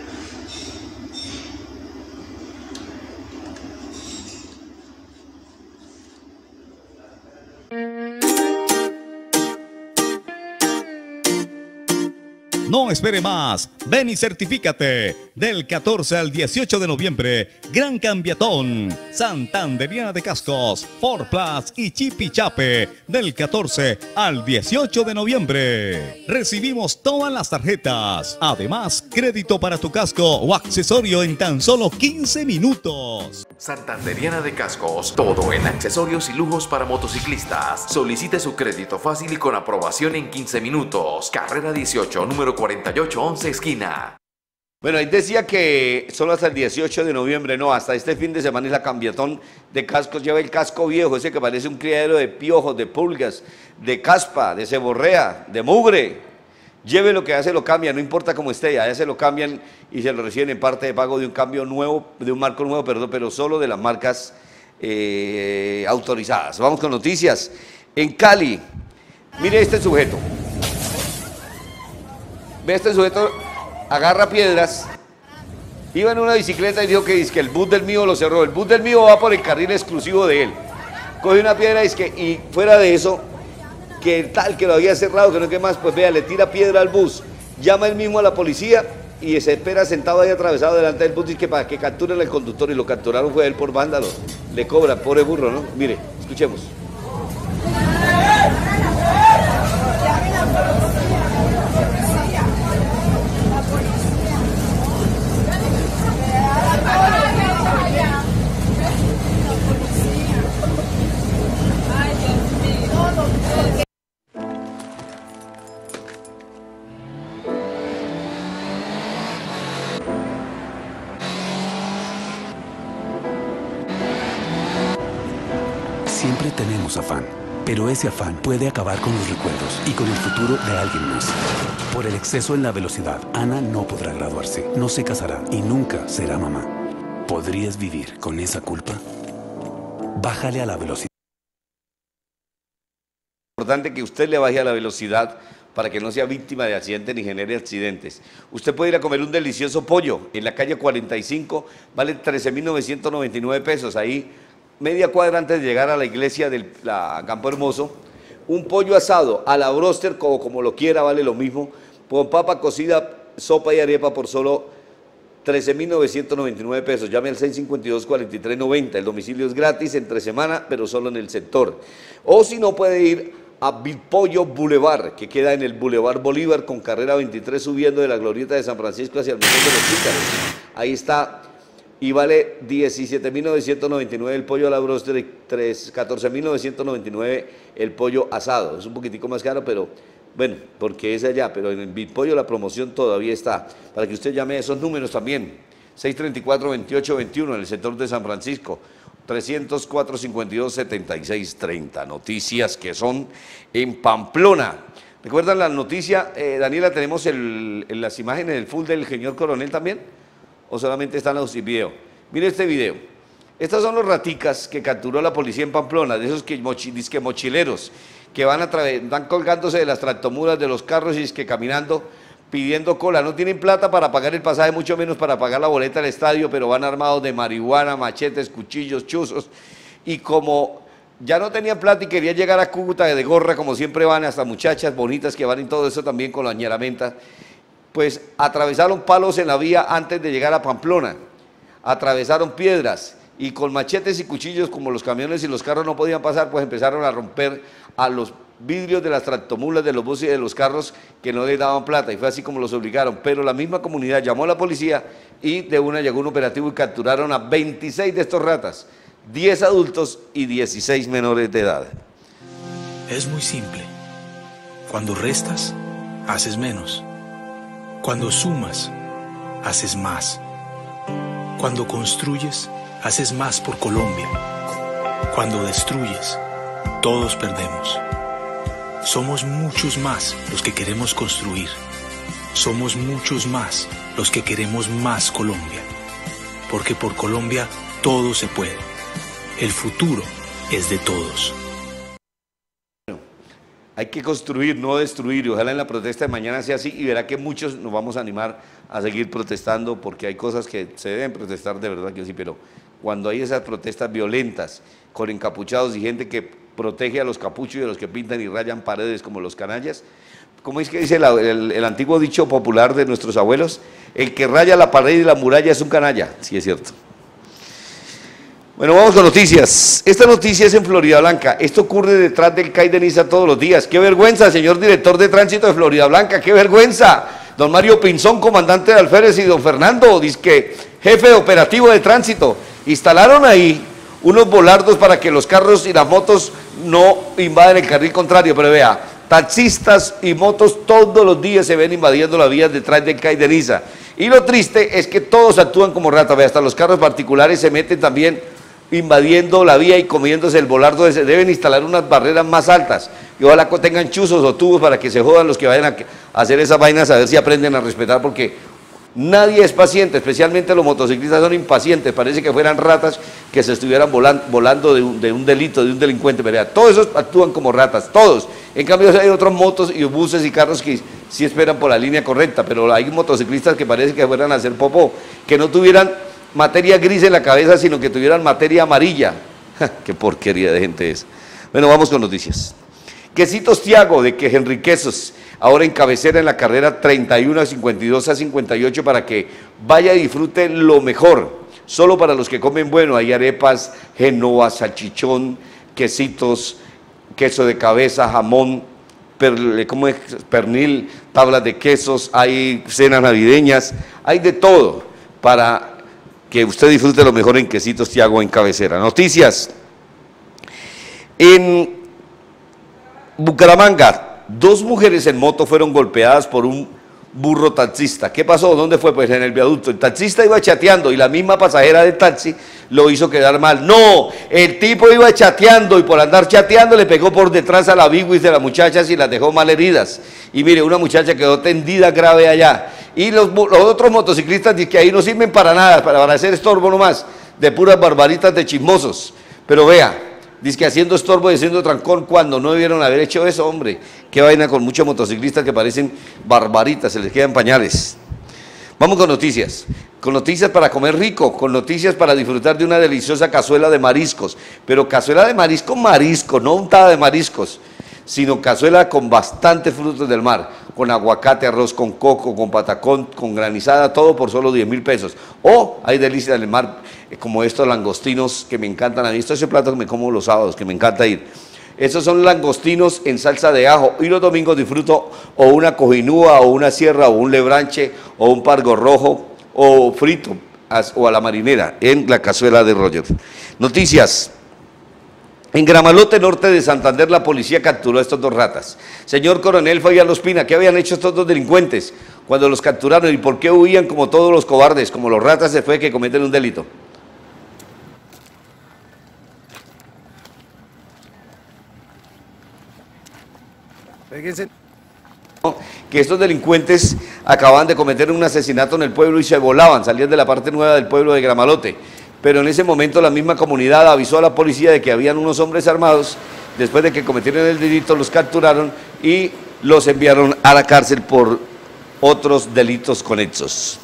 No espere más, ven y certifícate. Del catorce al dieciocho de noviembre, Gran Cambiatón, Santanderiana de Cascos, Ford Plus y Chipichape. Del catorce al dieciocho de noviembre. Recibimos todas las tarjetas. Además, crédito para tu casco o accesorio en tan solo quince minutos. Santanderiana de Cascos, todo en accesorios y lujos para motociclistas. Solicite su crédito fácil y con aprobación en quince minutos. Carrera dieciocho, número cuarenta y ocho once, esquina. Bueno, ahí decía que solo hasta el dieciocho de noviembre, no, hasta este fin de semana es la Cambiatón de Cascos. Lleva el casco viejo, ese que parece un criadero de piojos, de pulgas, de caspa, de ceborrea, de mugre. Lleve lo que hace, lo cambia, no importa cómo esté, allá se lo cambian y se lo reciben en parte de pago de un cambio nuevo, de un marco nuevo, perdón, pero solo de las marcas eh, autorizadas. Vamos con noticias. En Cali, mire este sujeto. Ve este sujeto, agarra piedras, iba en una bicicleta y dijo que, dice que el bus del mío lo cerró. El bus del mío va por el carril exclusivo de él. Coge una piedra y, es que, y fuera de eso, que tal que lo había cerrado, que no que más, pues vea, le tira piedra al bus, llama él mismo a la policía y se espera sentado ahí atravesado delante del bus, dice que para que capturen al conductor, y lo capturaron fue él por vándalo. Le cobran, pobre burro, ¿no? Mire, escuchemos. Siempre tenemos afán, pero ese afán puede acabar con los recuerdos y con el futuro de alguien más. Por el exceso en la velocidad, Ana no podrá graduarse, no se casará y nunca será mamá. ¿Podrías vivir con esa culpa? Bájale a la velocidad. Es importante que usted le baje a la velocidad para que no sea víctima de accidentes ni genere accidentes. Usted puede ir a comer un delicioso pollo en la calle cuarenta y cinco, vale trece mil novecientos noventa y nueve pesos, ahí media cuadra antes de llegar a la iglesia del la Campo Hermoso. Un pollo asado a la broster, como, como lo quiera, vale lo mismo, con papa cocida, sopa y arepa por solo trece mil novecientos noventa y nueve pesos. Llame al seis cinco dos, cuatro tres nueve cero. El domicilio es gratis entre semana, pero solo en el sector. O si no, puede ir a Bipollo Boulevard, que queda en el Boulevard Bolívar con carrera veintitrés, subiendo de la glorieta de San Francisco hacia el Museo de los Pícaros. Ahí está, y vale diecisiete mil novecientos noventa y nueve el pollo a la broster y catorce mil novecientos noventa y nueve el pollo asado. Es un poquitico más caro, pero bueno, porque es allá, pero en el Bipollo la promoción todavía está, para que usted llame a esos números también. seis tres cuatro, veintiocho veintiuno en el sector de San Francisco, trescientos cuatro, cincuenta y dos, setenta y seis, treinta. Noticias que son en Pamplona. ¿Recuerdan la noticia, eh, Daniela, tenemos el, en las imágenes del full del señor coronel también? ¿O solamente están los videos? Mire este video. Estas son los raticas que capturó la policía en Pamplona, de esos que, mochi, que mochileros, que van, a van colgándose de las tractomulas de los carros y que caminando, pidiendo cola. No tienen plata para pagar el pasaje, mucho menos para pagar la boleta del estadio, pero van armados de marihuana, machetes, cuchillos, chuzos. Y como ya no tenían plata y querían llegar a Cúcuta de gorra, como siempre van, hasta muchachas bonitas que van y todo eso también con la ñeramenta, pues atravesaron palos en la vía antes de llegar a Pamplona, atravesaron piedras y con machetes y cuchillos, como los camiones y los carros no podían pasar, pues empezaron a romper a los vidrios de las tractomulas, de los buses y de los carros que no les daban plata, y fue así como los obligaron. Pero la misma comunidad llamó a la policía y de una llegó un operativo y capturaron a veintiséis de estos ratas, diez adultos y dieciséis menores de edad. Es muy simple. Cuando restas, haces menos. Cuando sumas, haces más. Cuando construyes, haces más por Colombia. Cuando destruyes, todos perdemos. Somos muchos más los que queremos construir. Somos muchos más los que queremos más Colombia. Porque por Colombia todo se puede. El futuro es de todos. Hay que construir, no destruir, y ojalá en la protesta de mañana sea así, y verá que muchos nos vamos a animar a seguir protestando, porque hay cosas que se deben protestar de verdad que sí, pero cuando hay esas protestas violentas, con encapuchados y gente que protege a los capuchos y a los que pintan y rayan paredes como los canallas, ¿cómo es que dice la, el, el antiguo dicho popular de nuestros abuelos? El que raya la pared y la muralla es un canalla. Sí, es cierto. Bueno, vamos con noticias. Esta noticia es en Florida Blanca. Esto ocurre detrás del C A I de Niza todos los días. ¡Qué vergüenza, señor director de tránsito de Florida Blanca! ¡Qué vergüenza! Don Mario Pinzón, comandante de alférez, y don Fernando, disque jefe operativo de tránsito, instalaron ahí unos volardos para que los carros y las motos no invaden el carril contrario. Pero vea, taxistas y motos todos los días se ven invadiendo las vías detrás del C A I de Niza. Y lo triste es que todos actúan como ratas. Vea, hasta los carros particulares se meten también invadiendo la vía y comiéndose el volardo. Ese. Deben instalar unas barreras más altas y ojalá tengan chuzos o tubos para que se jodan los que vayan a hacer esas vainas, a ver si aprenden a respetar, porque Nadie es paciente, especialmente los motociclistas son impacientes, parece que fueran ratas que se estuvieran volando, volando de, un, de un delito, de un delincuente, ¿verdad? Todos esos actúan como ratas, todos. En cambio hay otros motos y buses y carros que sí esperan por la línea correcta, pero hay motociclistas que parece que fueran a hacer popó, que no tuvieran materia gris en la cabeza, sino que tuvieran materia amarilla. ¡Qué porquería de gente es! Bueno, vamos con noticias. Quesitos Tiago, de que Henry Quesos, ahora en cabecera en la carrera treinta y uno a cincuenta y dos a cincuenta y ocho, para que vaya y disfrute lo mejor. Solo para los que comen bueno, hay arepas, genoa, salchichón, quesitos, queso de cabeza, jamón, per, ¿cómo es? Pernil, tablas de quesos, hay cenas navideñas, hay de todo para que usted disfrute lo mejor en Quesitos Tiago en cabecera. Noticias. En Bucaramanga, dos mujeres en moto fueron golpeadas por un burro taxista. ¿Qué pasó? ¿Dónde fue? Pues en el viaducto. El taxista iba chateando y la misma pasajera del taxi lo hizo quedar mal. No, el tipo iba chateando y por andar chateando le pegó por detrás a la biguis de las muchachas y las dejó mal heridas. Y mire, una muchacha quedó tendida grave allá. Y los, los otros motociclistas dicen que ahí no sirven para nada, para, para hacer estorbo nomás, de puras barbaritas de chismosos. Pero vea, dice que haciendo estorbo y haciendo trancón cuando no debieron haber hecho eso, hombre. Qué vaina con muchos motociclistas que parecen barbaritas, se les quedan pañales. Vamos con noticias, con noticias para comer rico, con noticias para disfrutar de una deliciosa cazuela de mariscos, pero cazuela de marisco, marisco, no untada de mariscos, sino cazuela con bastantes frutos del mar, con aguacate, arroz con coco, con patacón, con granizada, todo por solo diez mil pesos. O hay delicias del mar, como estos langostinos que me encantan a mí. Esto es el plato que me como los sábados, que me encanta ir. Estos son langostinos en salsa de ajo, y los domingos disfruto o una cojinúa, o una sierra, o un lebranche, o un pargo rojo, o frito, o a la marinera, en la cazuela de Roger. Noticias. En Gramalote Norte de Santander, la policía capturó a estos dos ratas. Señor Coronel Fabián Ospina, ¿qué habían hecho estos dos delincuentes cuando los capturaron y por qué huían como todos los cobardes, como los ratas se fue que cometen un delito? Fíjense que estos delincuentes acababan de cometer un asesinato en el pueblo y se volaban, salían de la parte nueva del pueblo de Gramalote. Pero en ese momento la misma comunidad avisó a la policía de que habían unos hombres armados. Después de que cometieron el delito, los capturaron y los enviaron a la cárcel por otros delitos conexos.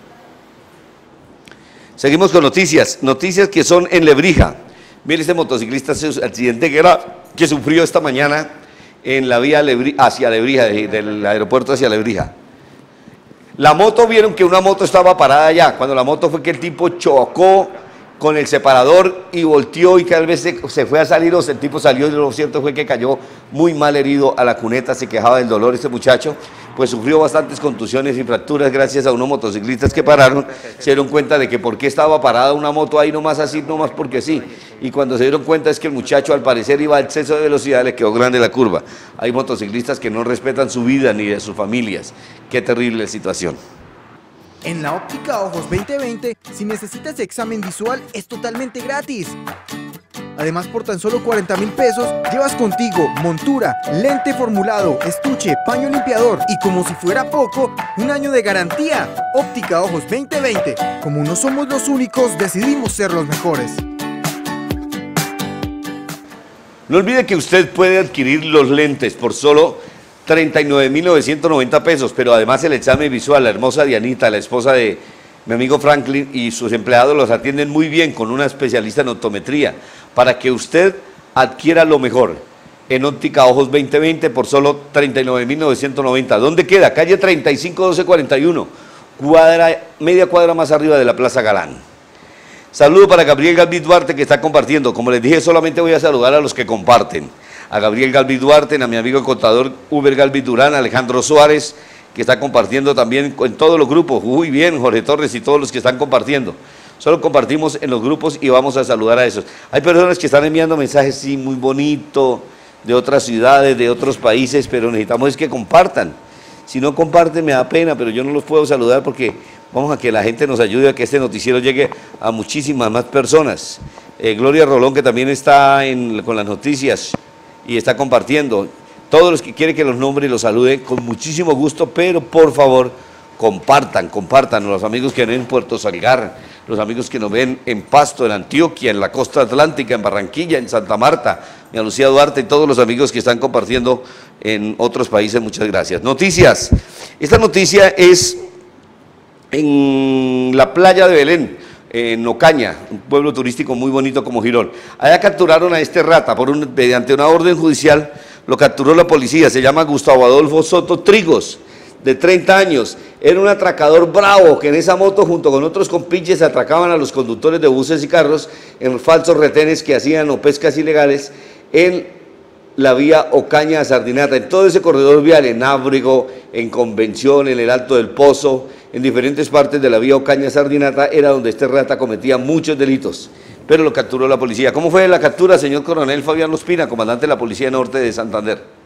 Seguimos con noticias, noticias que son en Lebrija. Mire este motociclista, ese accidente que, era, que sufrió esta mañana en la vía Lebri, hacia Lebrija, del aeropuerto hacia Lebrija. La moto, vieron que una moto estaba parada allá. Cuando la moto fue que el tipo chocó con el separador y volteó y cada vez se, se fue a salir, o sea, el tipo salió y lo cierto fue que cayó muy mal herido a la cuneta, se quejaba del dolor este muchacho, pues sufrió bastantes contusiones y fracturas gracias a unos motociclistas que pararon, se dieron cuenta de que por qué estaba parada una moto ahí nomás así, nomás porque sí, y cuando se dieron cuenta es que el muchacho al parecer iba a exceso de velocidad, le quedó grande la curva. Hay motociclistas que no respetan su vida ni de sus familias, qué terrible situación. En la óptica Ojos veinte veinte, si necesitas examen visual, es totalmente gratis. Además, por tan solo cuarenta mil pesos, llevas contigo montura, lente formulado, estuche, paño limpiador y, como si fuera poco, un año de garantía. Óptica Ojos veinte veinte. Como no somos los únicos, decidimos ser los mejores. No olvide que usted puede adquirir los lentes por solo treinta y nueve mil novecientos noventa pesos, pero además el examen visual, la hermosa Dianita, la esposa de mi amigo Franklin, y sus empleados los atienden muy bien con una especialista en optometría, para que usted adquiera lo mejor en óptica Ojos veinte veinte por solo treinta y nueve mil novecientos noventa. ¿Dónde queda? Calle treinta y cinco doce cuarenta y uno, cuadra, media cuadra más arriba de la Plaza Galán. Saludo para Gabriel Galvis Duarte, que está compartiendo. Como les dije, solamente voy a saludar a los que comparten. A Gabriel Galvis Duarte, a mi amigo el contador Uber Galvis Durán, Alejandro Suárez, que está compartiendo también en todos los grupos. Muy bien, Jorge Torres y todos los que están compartiendo. Solo compartimos en los grupos y vamos a saludar a esos. Hay personas que están enviando mensajes, sí, muy bonito, de otras ciudades, de otros países, pero necesitamos es que compartan. Si no comparten me da pena, pero yo no los puedo saludar porque vamos a que la gente nos ayude a que este noticiero llegue a muchísimas más personas. Eh, Gloria Rolón, que también está en, con las noticias y está compartiendo. Todos los que quieren que los nombre y los salude, con muchísimo gusto, pero por favor, compartan, compartan, los amigos que ven en Puerto Salgar, los amigos que nos ven en Pasto, en Antioquia, en la costa atlántica, en Barranquilla, en Santa Marta, en Lucía Duarte y todos los amigos que están compartiendo en otros países, muchas gracias. Noticias, esta noticia es en la playa de Belén, en Ocaña, un pueblo turístico muy bonito como Girón. Allá capturaron a este rata, por un, mediante una orden judicial, lo capturó la policía, se llama Gustavo Adolfo Soto Trigos, de treinta años, era un atracador bravo que en esa moto junto con otros compinches atracaban a los conductores de buses y carros en falsos retenes que hacían o pescas ilegales en la vía Ocaña a Sardinata, en todo ese corredor vial, en Ábrigo, en Convención, en el Alto del Pozo, en diferentes partes de la vía Ocaña a Sardinata, era donde este rata cometía muchos delitos, pero lo capturó la policía. ¿Cómo fue la captura, señor coronel Fabián Ospina, comandante de la Policía Norte de Santander?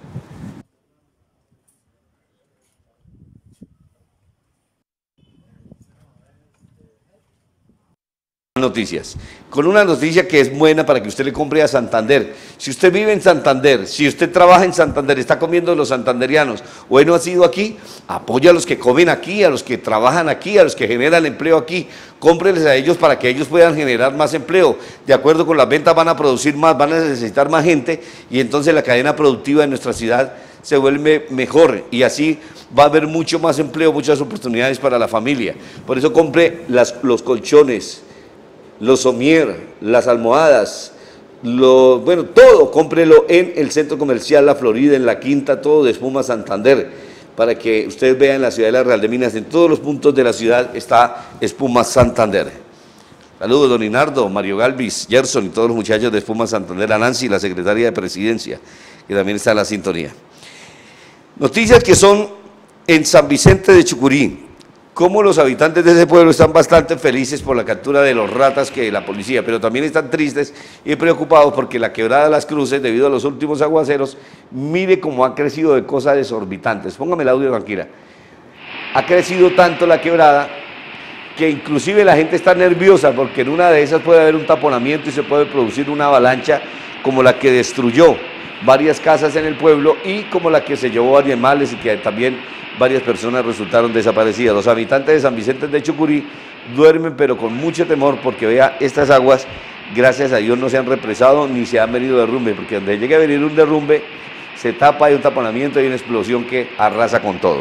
Noticias, con una noticia que es buena para que usted le compre a Santander. Si usted vive en Santander, si usted trabaja en Santander, está comiendo los santanderianos, o no ha sido aquí, apoya a los que comen aquí, a los que trabajan aquí, a los que generan empleo aquí, cómpreles a ellos para que ellos puedan generar más empleo. De acuerdo con las ventas van a producir más, van a necesitar más gente y entonces la cadena productiva de nuestra ciudad se vuelve mejor y así va a haber mucho más empleo, muchas oportunidades para la familia. Por eso compre las, los colchones, los somier, las almohadas, lo, bueno, todo, cómprelo en el Centro Comercial La Florida, en la Quinta, todo de Espuma Santander, para que ustedes vean en la ciudad de la Real de Minas, en todos los puntos de la ciudad está Espuma Santander. Saludos, don Inardo, Mario Galvis, Gerson y todos los muchachos de Espuma Santander, a Nancy, la secretaria de Presidencia, que también está en la sintonía. Noticias que son en San Vicente de Chucurí. Cómo los habitantes de ese pueblo están bastante felices por la captura de los ratas que la policía, pero también están tristes y preocupados porque la quebrada de las Cruces, debido a los últimos aguaceros, mire cómo ha crecido de cosas desorbitantes. Póngame el audio, tranquila. Ha crecido tanto la quebrada que inclusive la gente está nerviosa porque en una de esas puede haber un taponamiento y se puede producir una avalancha como la que destruyó varias casas en el pueblo y como la que se llevó animales y que también varias personas resultaron desaparecidas. Los habitantes de San Vicente de Chucurí duermen pero con mucho temor porque vea, estas aguas, gracias a Dios, no se han represado ni se han venido derrumbe, porque donde llegue a venir un derrumbe, se tapa, hay un taponamiento, hay una explosión que arrasa con todo.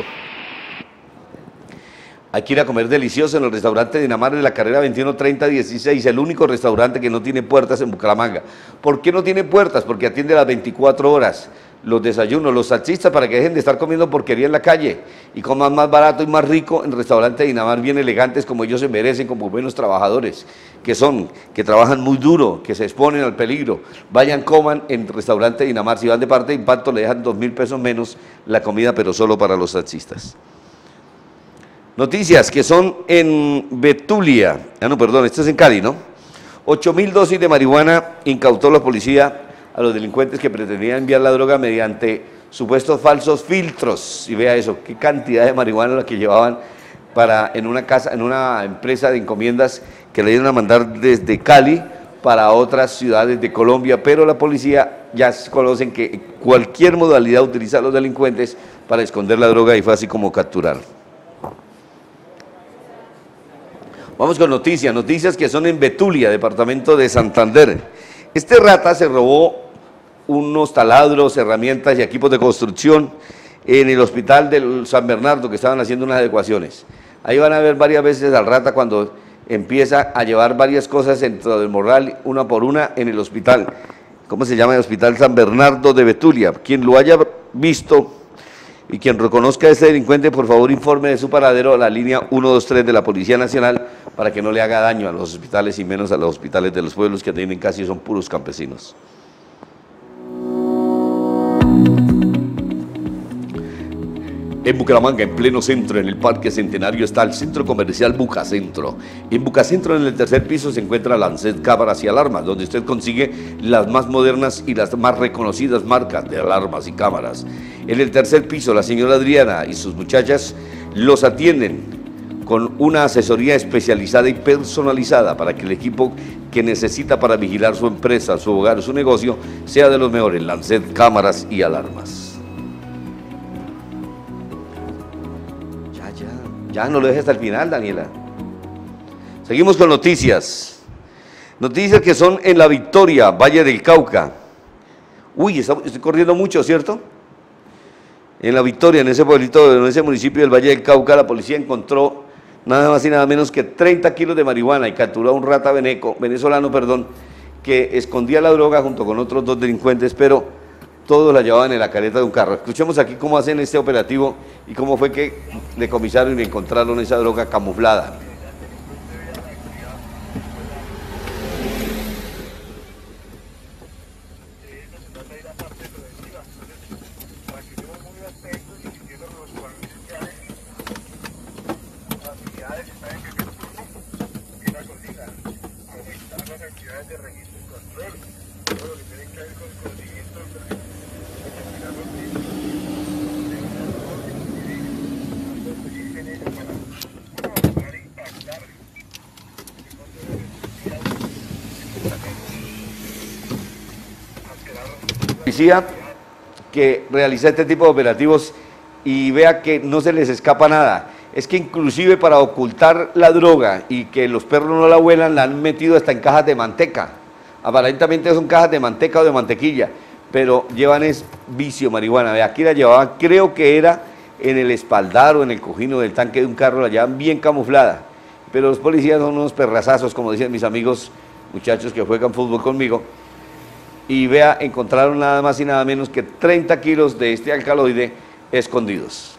Hay que ir a comer delicioso en el restaurante Dinamar de la carrera veintiuno treinta dieciséis, el único restaurante que no tiene puertas en Bucaramanga. ¿Por qué no tiene puertas? Porque atiende las veinticuatro horas. Los desayunos, los salsistas, para que dejen de estar comiendo porquería en la calle y coman más barato y más rico en restaurante Dinamar, bien elegantes como ellos se merecen, como buenos trabajadores que son, que trabajan muy duro, que se exponen al peligro. Vayan, coman en restaurante Dinamar. Si van de parte de Impacto le dejan dos mil pesos menos la comida, pero solo para los salsistas. Noticias que son en Betulia, ah no, perdón, esto es en Cali, ¿no? ocho mil dosis de marihuana incautó la policía a los delincuentes que pretendían enviar la droga mediante supuestos falsos filtros. Y vea eso, qué cantidad de marihuana la que llevaban para, en una casa, en una empresa de encomiendas que le iban a mandar desde Cali para otras ciudades de Colombia, pero la policía ya conocen que cualquier modalidad utiliza a los delincuentes para esconder la droga y fue así como capturaron. Vamos con noticias, noticias que son en Betulia, departamento de Santander. Este rata se robó unos taladros, herramientas y equipos de construcción en el hospital del San Bernardo, que estaban haciendo unas adecuaciones. Ahí van a ver varias veces al rata cuando empieza a llevar varias cosas dentro del morral, una por una, en el hospital. ¿Cómo se llama el hospital San Bernardo de Betulia? Quien lo haya visto y quien reconozca a este delincuente, por favor informe de su paradero a la línea uno dos tres de la Policía Nacional para que no le haga daño a los hospitales y menos a los hospitales de los pueblos que tienen casi son puros campesinos. En Bucaramanga, en pleno centro, en el Parque Centenario, está el Centro Comercial Bucacentro. En Bucacentro, en el tercer piso, se encuentra Lancet Cámaras y Alarmas, donde usted consigue las más modernas y las más reconocidas marcas de alarmas y cámaras. En el tercer piso, la señora Adriana y sus muchachas los atienden con una asesoría especializada y personalizada para que el equipo que necesita para vigilar su empresa, su hogar, su negocio, sea de los mejores. Lancet Cámaras y Alarmas. Ya, ya. Ya no lo dejes hasta el final, Daniela. Seguimos con noticias. Noticias que son en La Victoria, Valle del Cauca. Uy, está, estoy corriendo mucho, ¿cierto? En La Victoria, en ese pueblito, en ese municipio del Valle del Cauca, la policía encontró nada más y nada menos que treinta kilos de marihuana y capturó a un rata veneco, venezolano, perdón, que escondía la droga junto con otros dos delincuentes, pero todos la llevaban en la careta de un carro. Escuchemos aquí cómo hacen este operativo y cómo fue que decomisaron y encontraron esa droga camuflada. Policía que realiza este tipo de operativos y vea que no se les escapa nada. Es que inclusive para ocultar la droga y que los perros no la huelan, la han metido hasta en cajas de manteca. Aparentemente son cajas de manteca o de mantequilla, pero llevan es vicio marihuana. Vea, aquí la llevaban, creo que era en el espaldar o en el cojino del tanque de un carro, la llevan bien camuflada. Pero los policías son unos perrazazos, como dicen mis amigos, muchachos que juegan fútbol conmigo. Y vea, encontraron nada más y nada menos que treinta kilos de este alcaloide escondidos.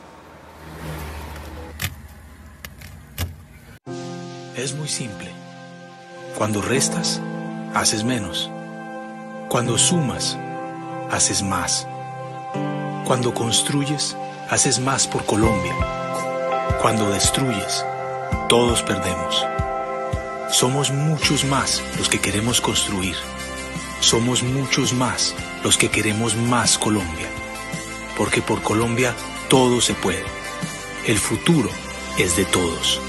Es muy simple. Cuando restas, haces menos. Cuando sumas, haces más. Cuando construyes, haces más por Colombia. Cuando destruyes, todos perdemos. Somos muchos más los que queremos construir. Somos muchos más los que queremos más Colombia, porque por Colombia todo se puede. El futuro es de todos.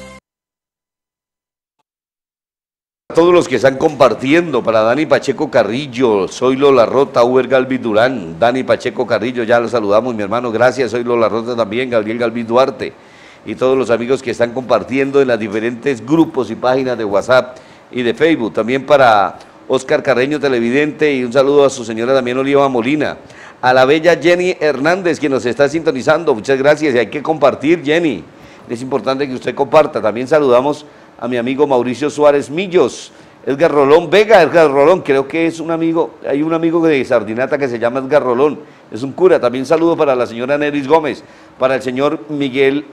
A todos los que están compartiendo, para Dani Pacheco Carrillo, soy Lola Rota, Uber Galvis Durán, Dani Pacheco Carrillo, ya lo saludamos mi hermano, gracias, soy Lola Rota también, Gabriel Galvis Duarte, y todos los amigos que están compartiendo en los diferentes grupos y páginas de WhatsApp y de Facebook, también para Oscar Carreño, televidente, y un saludo a su señora también Oliva Molina, a la bella Jenny Hernández, quien nos está sintonizando, muchas gracias, y hay que compartir, Jenny, es importante que usted comparta. También saludamos a mi amigo Mauricio Suárez Millos, Edgar Rolón Vega, Edgar Rolón, creo que es un amigo, hay un amigo de Sardinata que se llama Edgar Rolón, es un cura. También saludo para la señora Neris Gómez, para el señor Miguel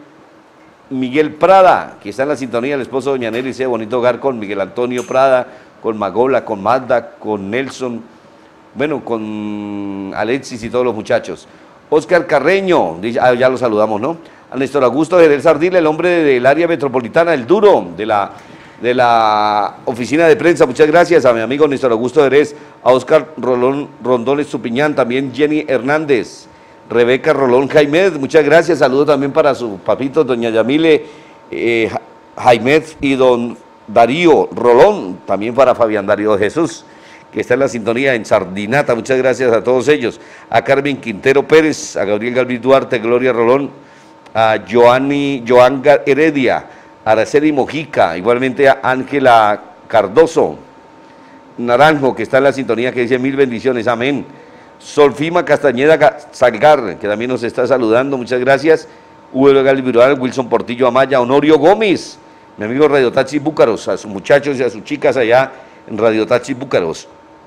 Miguel Prada, que está en la sintonía, el esposo de doña Neris, ese bonito hogar con Miguel Antonio Prada, con Magola, con Magda, con Nelson, bueno, con Alexis y todos los muchachos. Oscar Carreño, ah, ya lo saludamos, ¿no? A Néstor Augusto Jerez Sardil, el hombre del área metropolitana, el duro, de la, de la oficina de prensa, muchas gracias a mi amigo Néstor Augusto Jerez, a Oscar Rolón Rondones Supiñán, también Jenny Hernández, Rebeca Rolón Jaimez, muchas gracias, saludo también para sus papitos, doña Yamile eh, Jaimez y don Darío Rolón, también para Fabián Darío Jesús, que está en la sintonía en Sardinata, muchas gracias a todos ellos, a Carmen Quintero Pérez, a Gabriel Galvis Duarte, Gloria Rolón, a Joanny, Joan Heredia, a Araceli Mojica, igualmente a Ángela Cardoso Naranjo, que está en la sintonía, que dice mil bendiciones, amén. Solfima Castañeda Salgar, que también nos está saludando, muchas gracias. Hugo Galvis Duarte, Wilson Portillo Amaya, Honorio Gómez, mi amigo Radio Taxi Búcaros, a sus muchachos y a sus chicas allá en Radio Taxi Búcaros.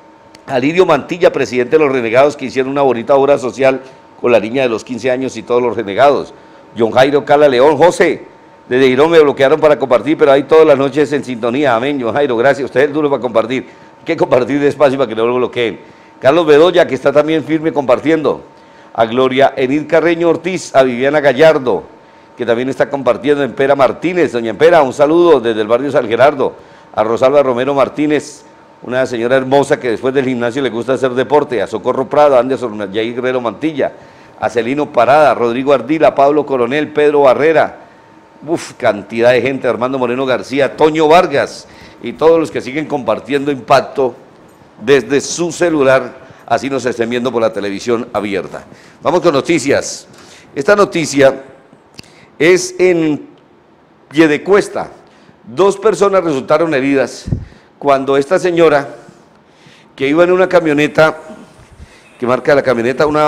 Alirio Mantilla, presidente de los Renegados, que hicieron una bonita obra social con la niña de los quince años y todos los Renegados. John Jairo Cala León, José, desde Girón me bloquearon para compartir, pero ahí todas las noches en sintonía, amén, John Jairo, gracias, usted es el duro para compartir, hay que compartir despacio para que no lo bloqueen. Carlos Bedoya, que está también firme compartiendo, a Gloria Enid Carreño Ortiz, a Viviana Gallardo, que también está compartiendo, Empera Martínez, doña Empera, un saludo desde el barrio San Gerardo, a Rosalba Romero Martínez, una señora hermosa que después del gimnasio le gusta hacer deporte, a Socorro Prado, a Anderson Jair Guerrero Mantilla, a Celino Parada, Rodrigo Ardila, Pablo Coronel, Pedro Barrera, uf, cantidad de gente, Armando Moreno García, Toño Vargas, y todos los que siguen compartiendo Impacto desde su celular, así nos estén viendo por la televisión abierta. Vamos con noticias. Esta noticia es en Piedecuesta. Dos personas resultaron heridas cuando esta señora, que iba en una camioneta, que marca la camioneta, una,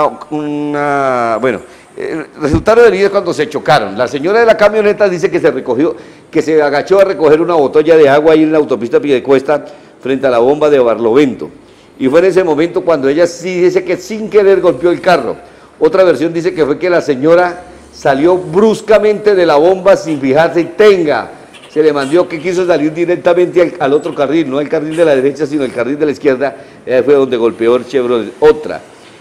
una bueno, eh, resultaron heridas cuando se chocaron. La señora de la camioneta dice que se recogió, que se agachó a recoger una botella de agua ahí en la autopista Piedecuesta, frente a la bomba de Barlovento. Y fue en ese momento cuando ella sí dice que sin querer golpeó el carro. Otra versión dice que fue que la señora salió bruscamente de la bomba sin fijarse y tenga, se le mandó que quiso salir directamente al, al otro carril, no el carril de la derecha, sino el carril de la izquierda. Ahí fue donde golpeó el Chevrolet. Otra,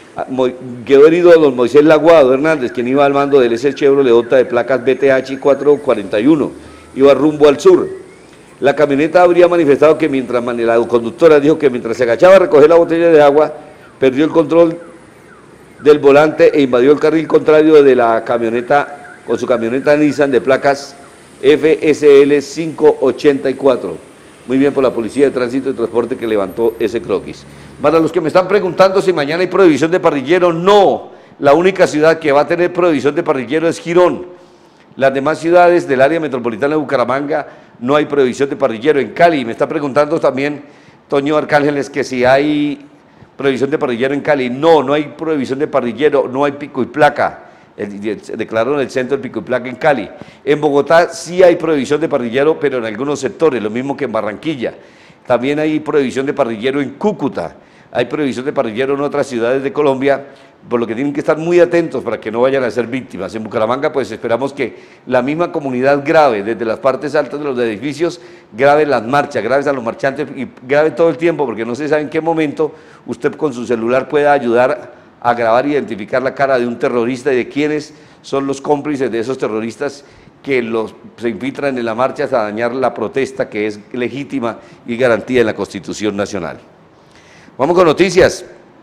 quedó herido don Moisés Laguado Hernández, quien iba al mando del ese Chevrolet Ota de placas B T H cuatro cuarenta y uno, iba rumbo al sur. La camioneta habría manifestado que mientras la conductora dijo que mientras se agachaba a recoger la botella de agua, perdió el control del volante e invadió el carril contrario de la camioneta, con su camioneta Nissan de placas F S L cinco ochenta y cuatro. Muy bien por la Policía de Tránsito y Transporte que levantó ese croquis. Para los que me están preguntando si mañana hay prohibición de parrillero, no. La única ciudad que va a tener prohibición de parrillero es Girón. Las demás ciudades del área metropolitana de Bucaramanga no hay prohibición de parrillero. En Cali, me está preguntando también Toño Arcángeles que si hay prohibición de parrillero en Cali. No, no hay prohibición de parrillero, no hay pico y placa. Se declaró en el centro el pico y placa en Cali. En Bogotá sí hay prohibición de parrillero, pero en algunos sectores, lo mismo que en Barranquilla. También hay prohibición de parrillero en Cúcuta. Hay prohibición de parrillero en otras ciudades de Colombia, por lo que tienen que estar muy atentos para que no vayan a ser víctimas. En Bucaramanga, pues esperamos que la misma comunidad grave, desde las partes altas de los edificios, grave las marchas, graves a los marchantes y grave todo el tiempo, porque no se sabe en qué momento usted con su celular pueda ayudar a grabar y identificar la cara de un terrorista y de quiénes son los cómplices de esos terroristas que los, se infiltran en las marchas a dañar la protesta que es legítima y garantía en la Constitución Nacional. Vamos con noticias.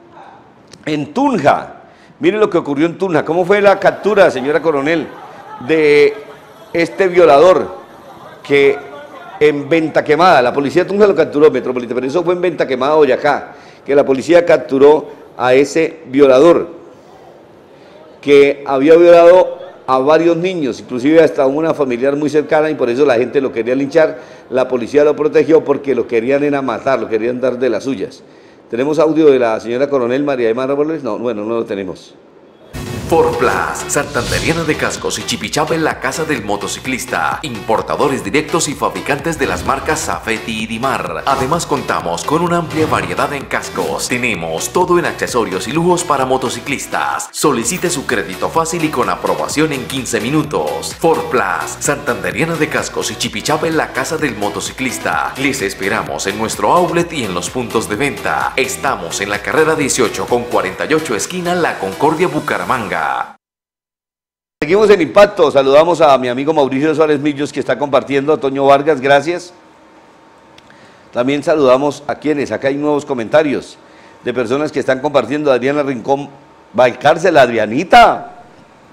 En Tunja, miren lo que ocurrió en Tunja. ¿Cómo fue la captura, señora coronel, de este violador que en Venta Quemada, la policía de Tunja lo capturó, Metropolitana, pero eso fue en Venta Quemada, Boyacá, que la policía capturó a ese violador que había violado a varios niños, inclusive hasta una familiar muy cercana, y por eso la gente lo quería linchar. La policía lo protegió porque lo querían era matar, lo querían dar de las suyas. ¿Tenemos audio de la señora coronel María de Mármoles? No, bueno, no lo tenemos. Forplas, Santanderiana de Cascos y Chipichapa en la casa del motociclista, importadores directos y fabricantes de las marcas Safety y Dimar. Además contamos con una amplia variedad en cascos. Tenemos todo en accesorios y lujos para motociclistas. Solicite su crédito fácil y con aprobación en quince minutos. Forplas, Santanderiana de Cascos y Chipichapa en la casa del motociclista. Les esperamos en nuestro outlet y en los puntos de venta. Estamos en la carrera dieciocho con cuarenta y ocho esquina La Concordia, Bucaramanga. Seguimos en Impacto, saludamos a mi amigo Mauricio Suárez Millos que está compartiendo, a Toño Vargas, gracias. También saludamos a quienes, acá hay nuevos comentarios de personas que están compartiendo. Adriana Rincón Valcárcel, Adrianita,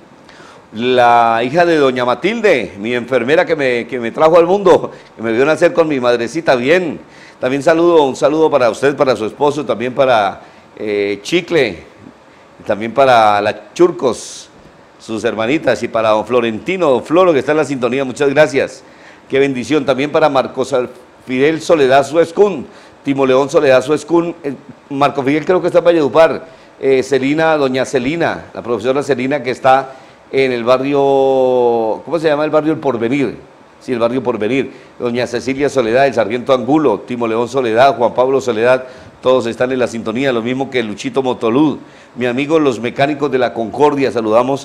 la hija de doña Matilde, mi enfermera que me, que me trajo al mundo, que me vio nacer con mi madrecita, bien. También saludo, un saludo para usted, para su esposo, también para eh, Chicle, también para la Churcos, sus hermanitas, y para don Florentino, don Floro, que está en la sintonía, muchas gracias, qué bendición. También para Marcos Fidel Soledad Suescún, Timo León Soledad Suescún, eh, Marco Fidel creo que está en Valledupar, eh, Celina, doña Celina, la profesora Celina que está en el barrio, ¿cómo se llama el barrio? El Porvenir, sí, el barrio Porvenir, doña Cecilia Soledad, el sargento Angulo, Timo León Soledad, Juan Pablo Soledad, todos están en la sintonía, lo mismo que Luchito Motolud, mi amigo los mecánicos de la Concordia, saludamos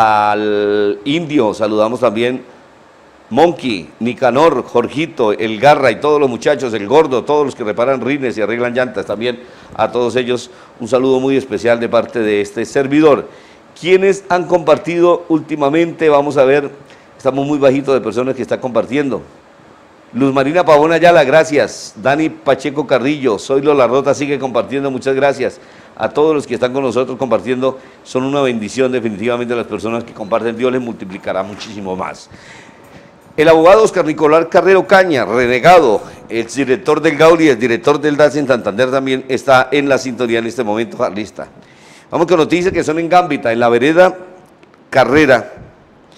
al Indio, saludamos también Monkey, Nicanor, Jorgito, El Garra y todos los muchachos, El Gordo, todos los que reparan rines y arreglan llantas, también a todos ellos un saludo muy especial de parte de este servidor. ¿Quiénes han compartido últimamente? Vamos a ver, estamos muy bajitos de personas que están compartiendo. Luz Marina Pavón Ayala, gracias. Dani Pacheco Carrillo, Soy Lola Rota, sigue compartiendo, muchas gracias. A todos los que están con nosotros compartiendo, son una bendición definitivamente las personas que comparten, Dios les multiplicará muchísimo más. El abogado Oscar Nicolás Carrero Caña, renegado, el director del Gauli, el director del D A S en Santander también está en la sintonía en este momento, lista. Vamos con noticias que son en Gambita, en la vereda Carrera.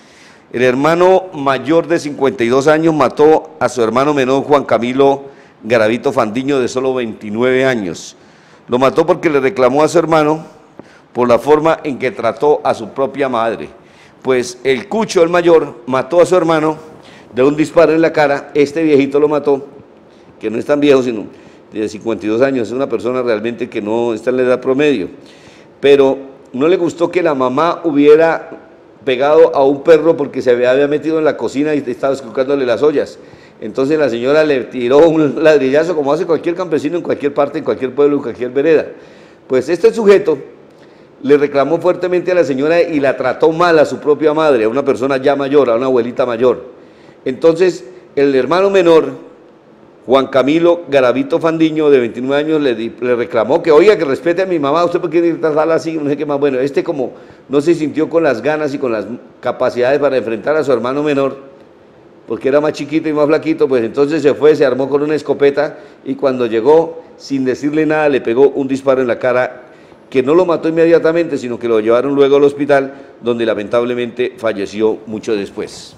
El hermano mayor de cincuenta y dos años mató a su hermano menor Juan Camilo Garavito Fandiño de solo veintinueve años. Lo mató porque le reclamó a su hermano por la forma en que trató a su propia madre. Pues el Cucho, el mayor, mató a su hermano de un disparo en la cara. Este viejito lo mató, que no es tan viejo, sino de cincuenta y dos años, es una persona realmente que no está en la edad promedio. Pero no le gustó que la mamá hubiera pegado a un perro porque se había metido en la cocina y estaba escucándole las ollas. Entonces la señora le tiró un ladrillazo, como hace cualquier campesino en cualquier parte, en cualquier pueblo, en cualquier vereda. Pues este sujeto le reclamó fuertemente a la señora y la trató mal a su propia madre, a una persona ya mayor, a una abuelita mayor. Entonces el hermano menor, Juan Camilo Garavito Fandiño, de veintinueve años, le, le reclamó que, oiga, que respete a mi mamá, usted por qué tiene que tratarla así, no sé qué más. Bueno, este como no se sintió con las ganas y con las capacidades para enfrentar a su hermano menor, porque era más chiquito y más flaquito, pues entonces se fue, se armó con una escopeta y cuando llegó, sin decirle nada, le pegó un disparo en la cara que no lo mató inmediatamente, sino que lo llevaron luego al hospital, donde lamentablemente falleció mucho después.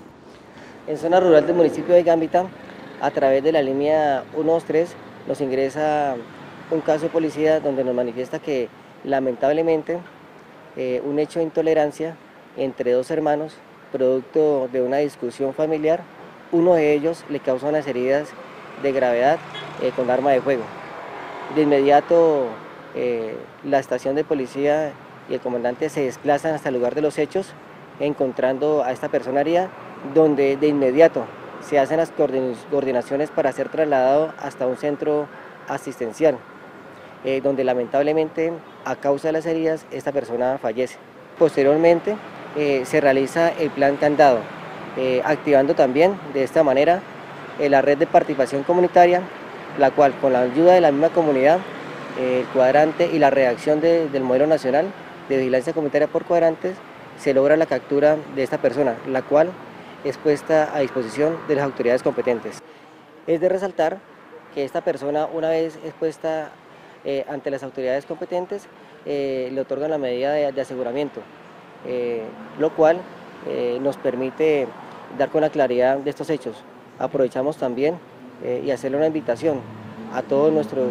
En zona rural del municipio de Gambita, a través de la línea ciento veintitrés, nos ingresa un caso de policía donde nos manifiesta que lamentablemente eh, un hecho de intolerancia entre dos hermanos, producto de una discusión familiar, uno de ellos le causa unas heridas de gravedad eh, con arma de fuego. De inmediato eh, la estación de policía y el comandante se desplazan hasta el lugar de los hechos, encontrando a esta persona herida, donde de inmediato se hacen las coordinaciones para ser trasladado hasta un centro asistencial, eh, donde lamentablemente a causa de las heridas esta persona fallece. Posteriormente eh, se realiza el plan candado, eh, activando también de esta manera eh, la red de participación comunitaria, la cual con la ayuda de la misma comunidad, eh, el cuadrante y la redacción de, del modelo nacional de vigilancia comunitaria por cuadrantes, se logra la captura de esta persona, la cual es puesta a disposición de las autoridades competentes. Es de resaltar que esta persona, una vez expuesta eh, ante las autoridades competentes, eh, le otorgan la medida de, de aseguramiento, eh, lo cual eh, nos permite dar con la claridad de estos hechos. Aprovechamos también eh, y hacerle una invitación a todos nuestros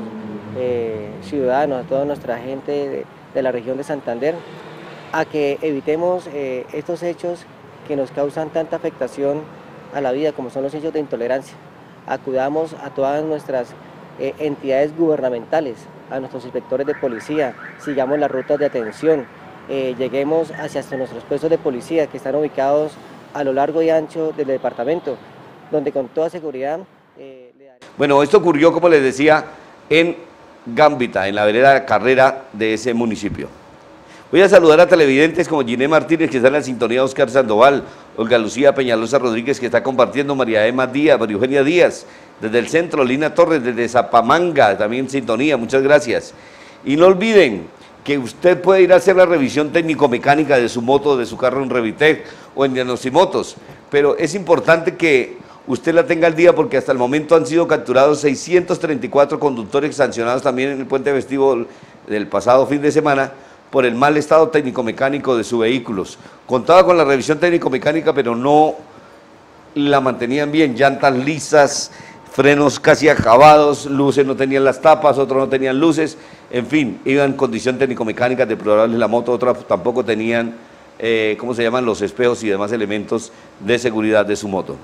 eh, ciudadanos, a toda nuestra gente de, de la región de Santander, a que evitemos eh, estos hechos que nos causan tanta afectación a la vida como son los hechos de intolerancia. Acudamos a todas nuestras eh, entidades gubernamentales, a nuestros inspectores de policía, sigamos las rutas de atención, eh, lleguemos hacia hasta nuestros puestos de policía que están ubicados a lo largo y ancho del departamento, donde con toda seguridad... Eh, le daré... Bueno, esto ocurrió, como les decía, en Gambita, en la vereda Carrera de ese municipio. Voy a saludar a televidentes como Giné Martínez, que está en la sintonía, Oscar Sandoval, Olga Lucía Peñalosa Rodríguez, que está compartiendo, María Emma Díaz, María Eugenia Díaz, desde el centro, Lina Torres, desde Zapamanga, también en sintonía, muchas gracias. Y no olviden que usted puede ir a hacer la revisión técnico-mecánica de su moto, de su carro en Revitec o en Diagnostimotos, pero es importante que usted la tenga al día porque hasta el momento han sido capturados seiscientos treinta y cuatro conductores sancionados también en el puente festivo del pasado fin de semana, por el mal estado técnico-mecánico de sus vehículos. Contaba con la revisión técnico-mecánica, pero no la mantenían bien, llantas lisas, frenos casi acabados, luces no tenían las tapas, otros no tenían luces, en fin, iban en condición técnico-mecánica deplorables la moto, otras tampoco tenían, eh, ¿cómo se llaman?, los espejos y demás elementos de seguridad de su moto.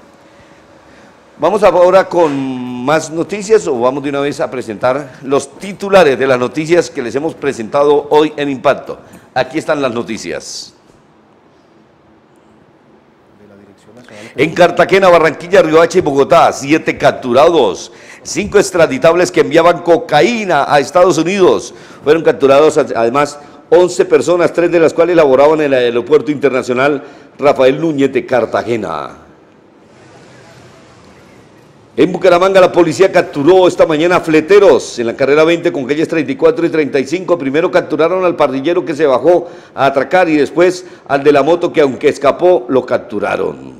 Vamos ahora con más noticias o vamos de una vez a presentar los titulares de las noticias que les hemos presentado hoy en Impacto. Aquí están las noticias. En Cartagena, Barranquilla, Riohacha y Bogotá, siete capturados, cinco extraditables que enviaban cocaína a Estados Unidos. Fueron capturados además once personas, tres de las cuales laboraban en el Aeropuerto Internacional Rafael Núñez de Cartagena. En Bucaramanga la policía capturó esta mañana fleteros en la carrera veinte con calles treinta y cuatro y treinta y cinco. Primero capturaron al parrillero que se bajó a atracar y después al de la moto que aunque escapó lo capturaron.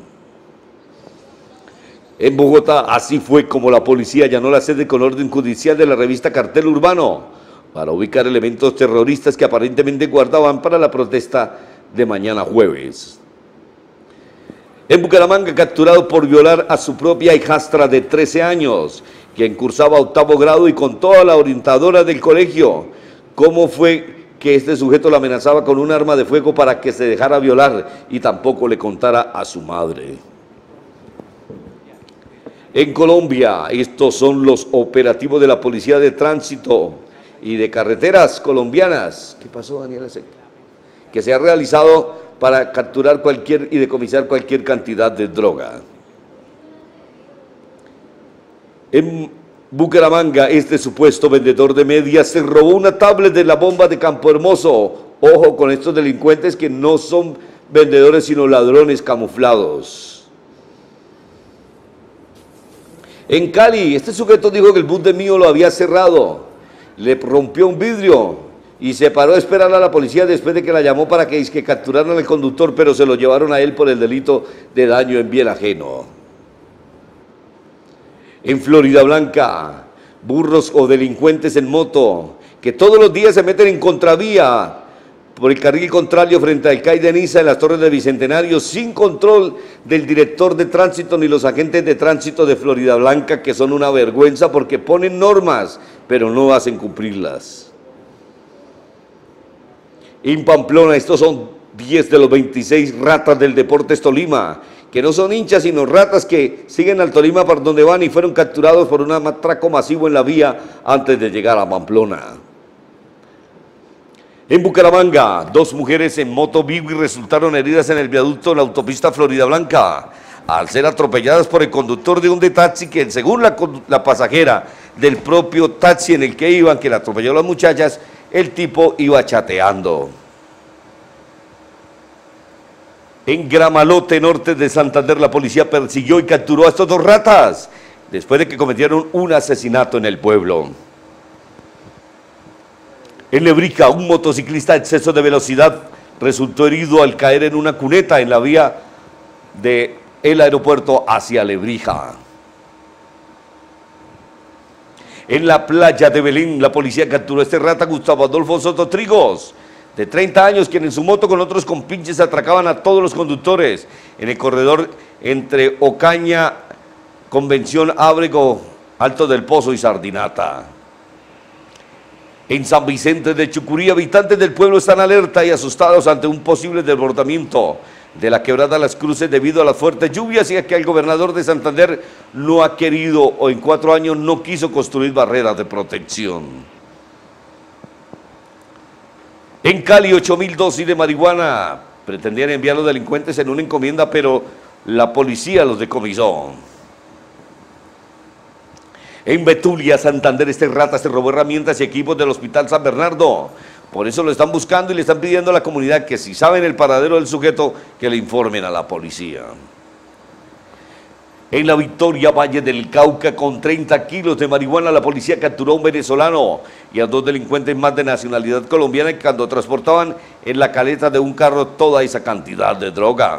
En Bogotá así fue como la policía allanó la sede con orden judicial de la revista Cartel Urbano para ubicar elementos terroristas que aparentemente guardaban para la protesta de mañana jueves. En Bucaramanga, capturado por violar a su propia hijastra de trece años, quien cursaba octavo grado y contó a la orientadora del colegio cómo fue que este sujeto la amenazaba con un arma de fuego para que se dejara violar y tampoco le contara a su madre. En Colombia, estos son los operativos de la Policía de Tránsito y de Carreteras colombianas. ¿Qué pasó, Daniela? Que se ha realizado para capturar cualquier y decomisar cualquier cantidad de droga. En Bucaramanga, este supuesto vendedor de medias se robó una tablet de la bomba de Campo Hermoso. Ojo con estos delincuentes que no son vendedores sino ladrones camuflados. En Cali, este sujeto dijo que el bus de Mío lo había cerrado, le rompió un vidrio y se paró a esperar a la policía después de que la llamó para que, que capturaran al conductor, pero se lo llevaron a él por el delito de daño en bien ajeno. En Florida Blanca, burros o delincuentes en moto que todos los días se meten en contravía por el carril contrario frente al C A I de Niza en las Torres del Bicentenario sin control del director de tránsito ni los agentes de tránsito de Florida Blanca, que son una vergüenza porque ponen normas pero no hacen cumplirlas. En Pamplona, estos son diez de los veintiséis ratas del Deportes Tolima, que no son hinchas sino ratas que siguen al Tolima por donde van y fueron capturados por un atraco masivo en la vía antes de llegar a Pamplona. En Bucaramanga, dos mujeres en moto Biwi resultaron heridas en el viaducto de la autopista Florida Blanca al ser atropelladas por el conductor de un de taxi que, según la, la pasajera del propio taxi en el que iban, que la atropelló a las muchachas, el tipo iba chateando. En Gramalote, norte de Santander, la policía persiguió y capturó a estos dos ratas después de que cometieron un asesinato en el pueblo. En Lebrija, un motociclista a exceso de velocidad resultó herido al caer en una cuneta en la vía del aeropuerto hacia Lebrija. En la playa de Belén, la policía capturó a este rata Gustavo Adolfo Soto Trigos, de treinta años, quien en su moto con otros compinches atracaban a todos los conductores en el corredor entre Ocaña, Convención, Ábrego, Alto del Pozo y Sardinata. En San Vicente de Chucurí, habitantes del pueblo están alerta y asustados ante un posible desbordamiento de la quebrada Las Cruces debido a las fuertes lluvias y a que el gobernador de Santander no ha querido o en cuatro años no quiso construir barreras de protección. En Cali, ocho mil dosis de marihuana pretendían enviar a los delincuentes en una encomienda, pero la policía los decomisó. En Betulia, Santander, este rata se robó herramientas y equipos del Hospital San Bernardo. Por eso lo están buscando y le están pidiendo a la comunidad que si saben el paradero del sujeto, que le informen a la policía. En La Victoria, Valle del Cauca, con treinta kilos de marihuana, la policía capturó a un venezolano y a dos delincuentes más de nacionalidad colombiana cuando transportaban en la caleta de un carro toda esa cantidad de droga.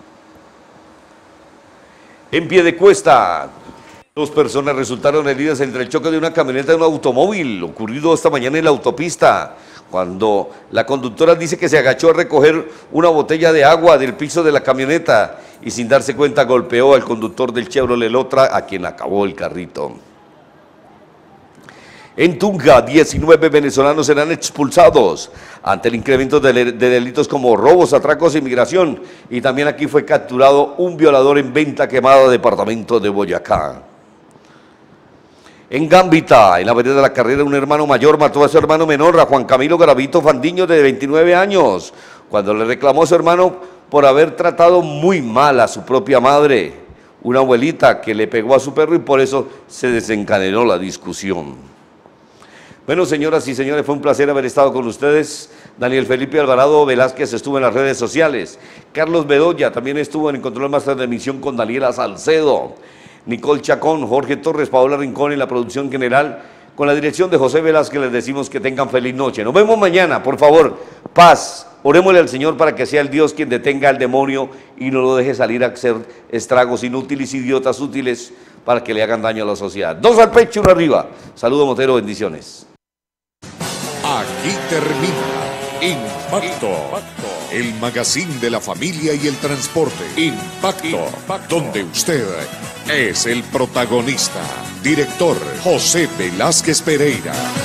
En Piedecuesta, dos personas resultaron heridas entre el choque de una camioneta y un automóvil, ocurrido esta mañana en la autopista, cuando la conductora dice que se agachó a recoger una botella de agua del piso de la camioneta y sin darse cuenta golpeó al conductor del Chevrolet Lotra, a quien acabó el carrito. En Tunja, diecinueve venezolanos serán expulsados ante el incremento de, de delitos como robos, atracos e inmigración, y también aquí fue capturado un violador en Venta Quemada, departamento de Boyacá. En Gambita, en la vereda de la Carrera, un hermano mayor mató a su hermano menor, a Juan Camilo Garavito Fandiño, de veintinueve años, cuando le reclamó a su hermano por haber tratado muy mal a su propia madre, una abuelita que le pegó a su perro, y por eso se desencadenó la discusión. Bueno, señoras y señores, fue un placer haber estado con ustedes. Daniel Felipe Alvarado Velázquez estuvo en las redes sociales. Carlos Bedoya también estuvo en el control master de emisión con Daniela Salcedo. Nicole Chacón, Jorge Torres, Paola Rincón en la producción general, con la dirección de José Velázquez. Les decimos que tengan feliz noche. Nos vemos mañana, por favor, paz. Orémosle al Señor para que sea el Dios quien detenga al demonio y no lo deje salir a hacer estragos inútiles, idiotas útiles, para que le hagan daño a la sociedad. Dos al pecho, uno arriba. Saludo Motero, bendiciones. Aquí termina Impacto. Impacto. el magazine de la familia y el transporte. Impacto, Impacto, donde usted es el protagonista. Director José Velázquez Pereira.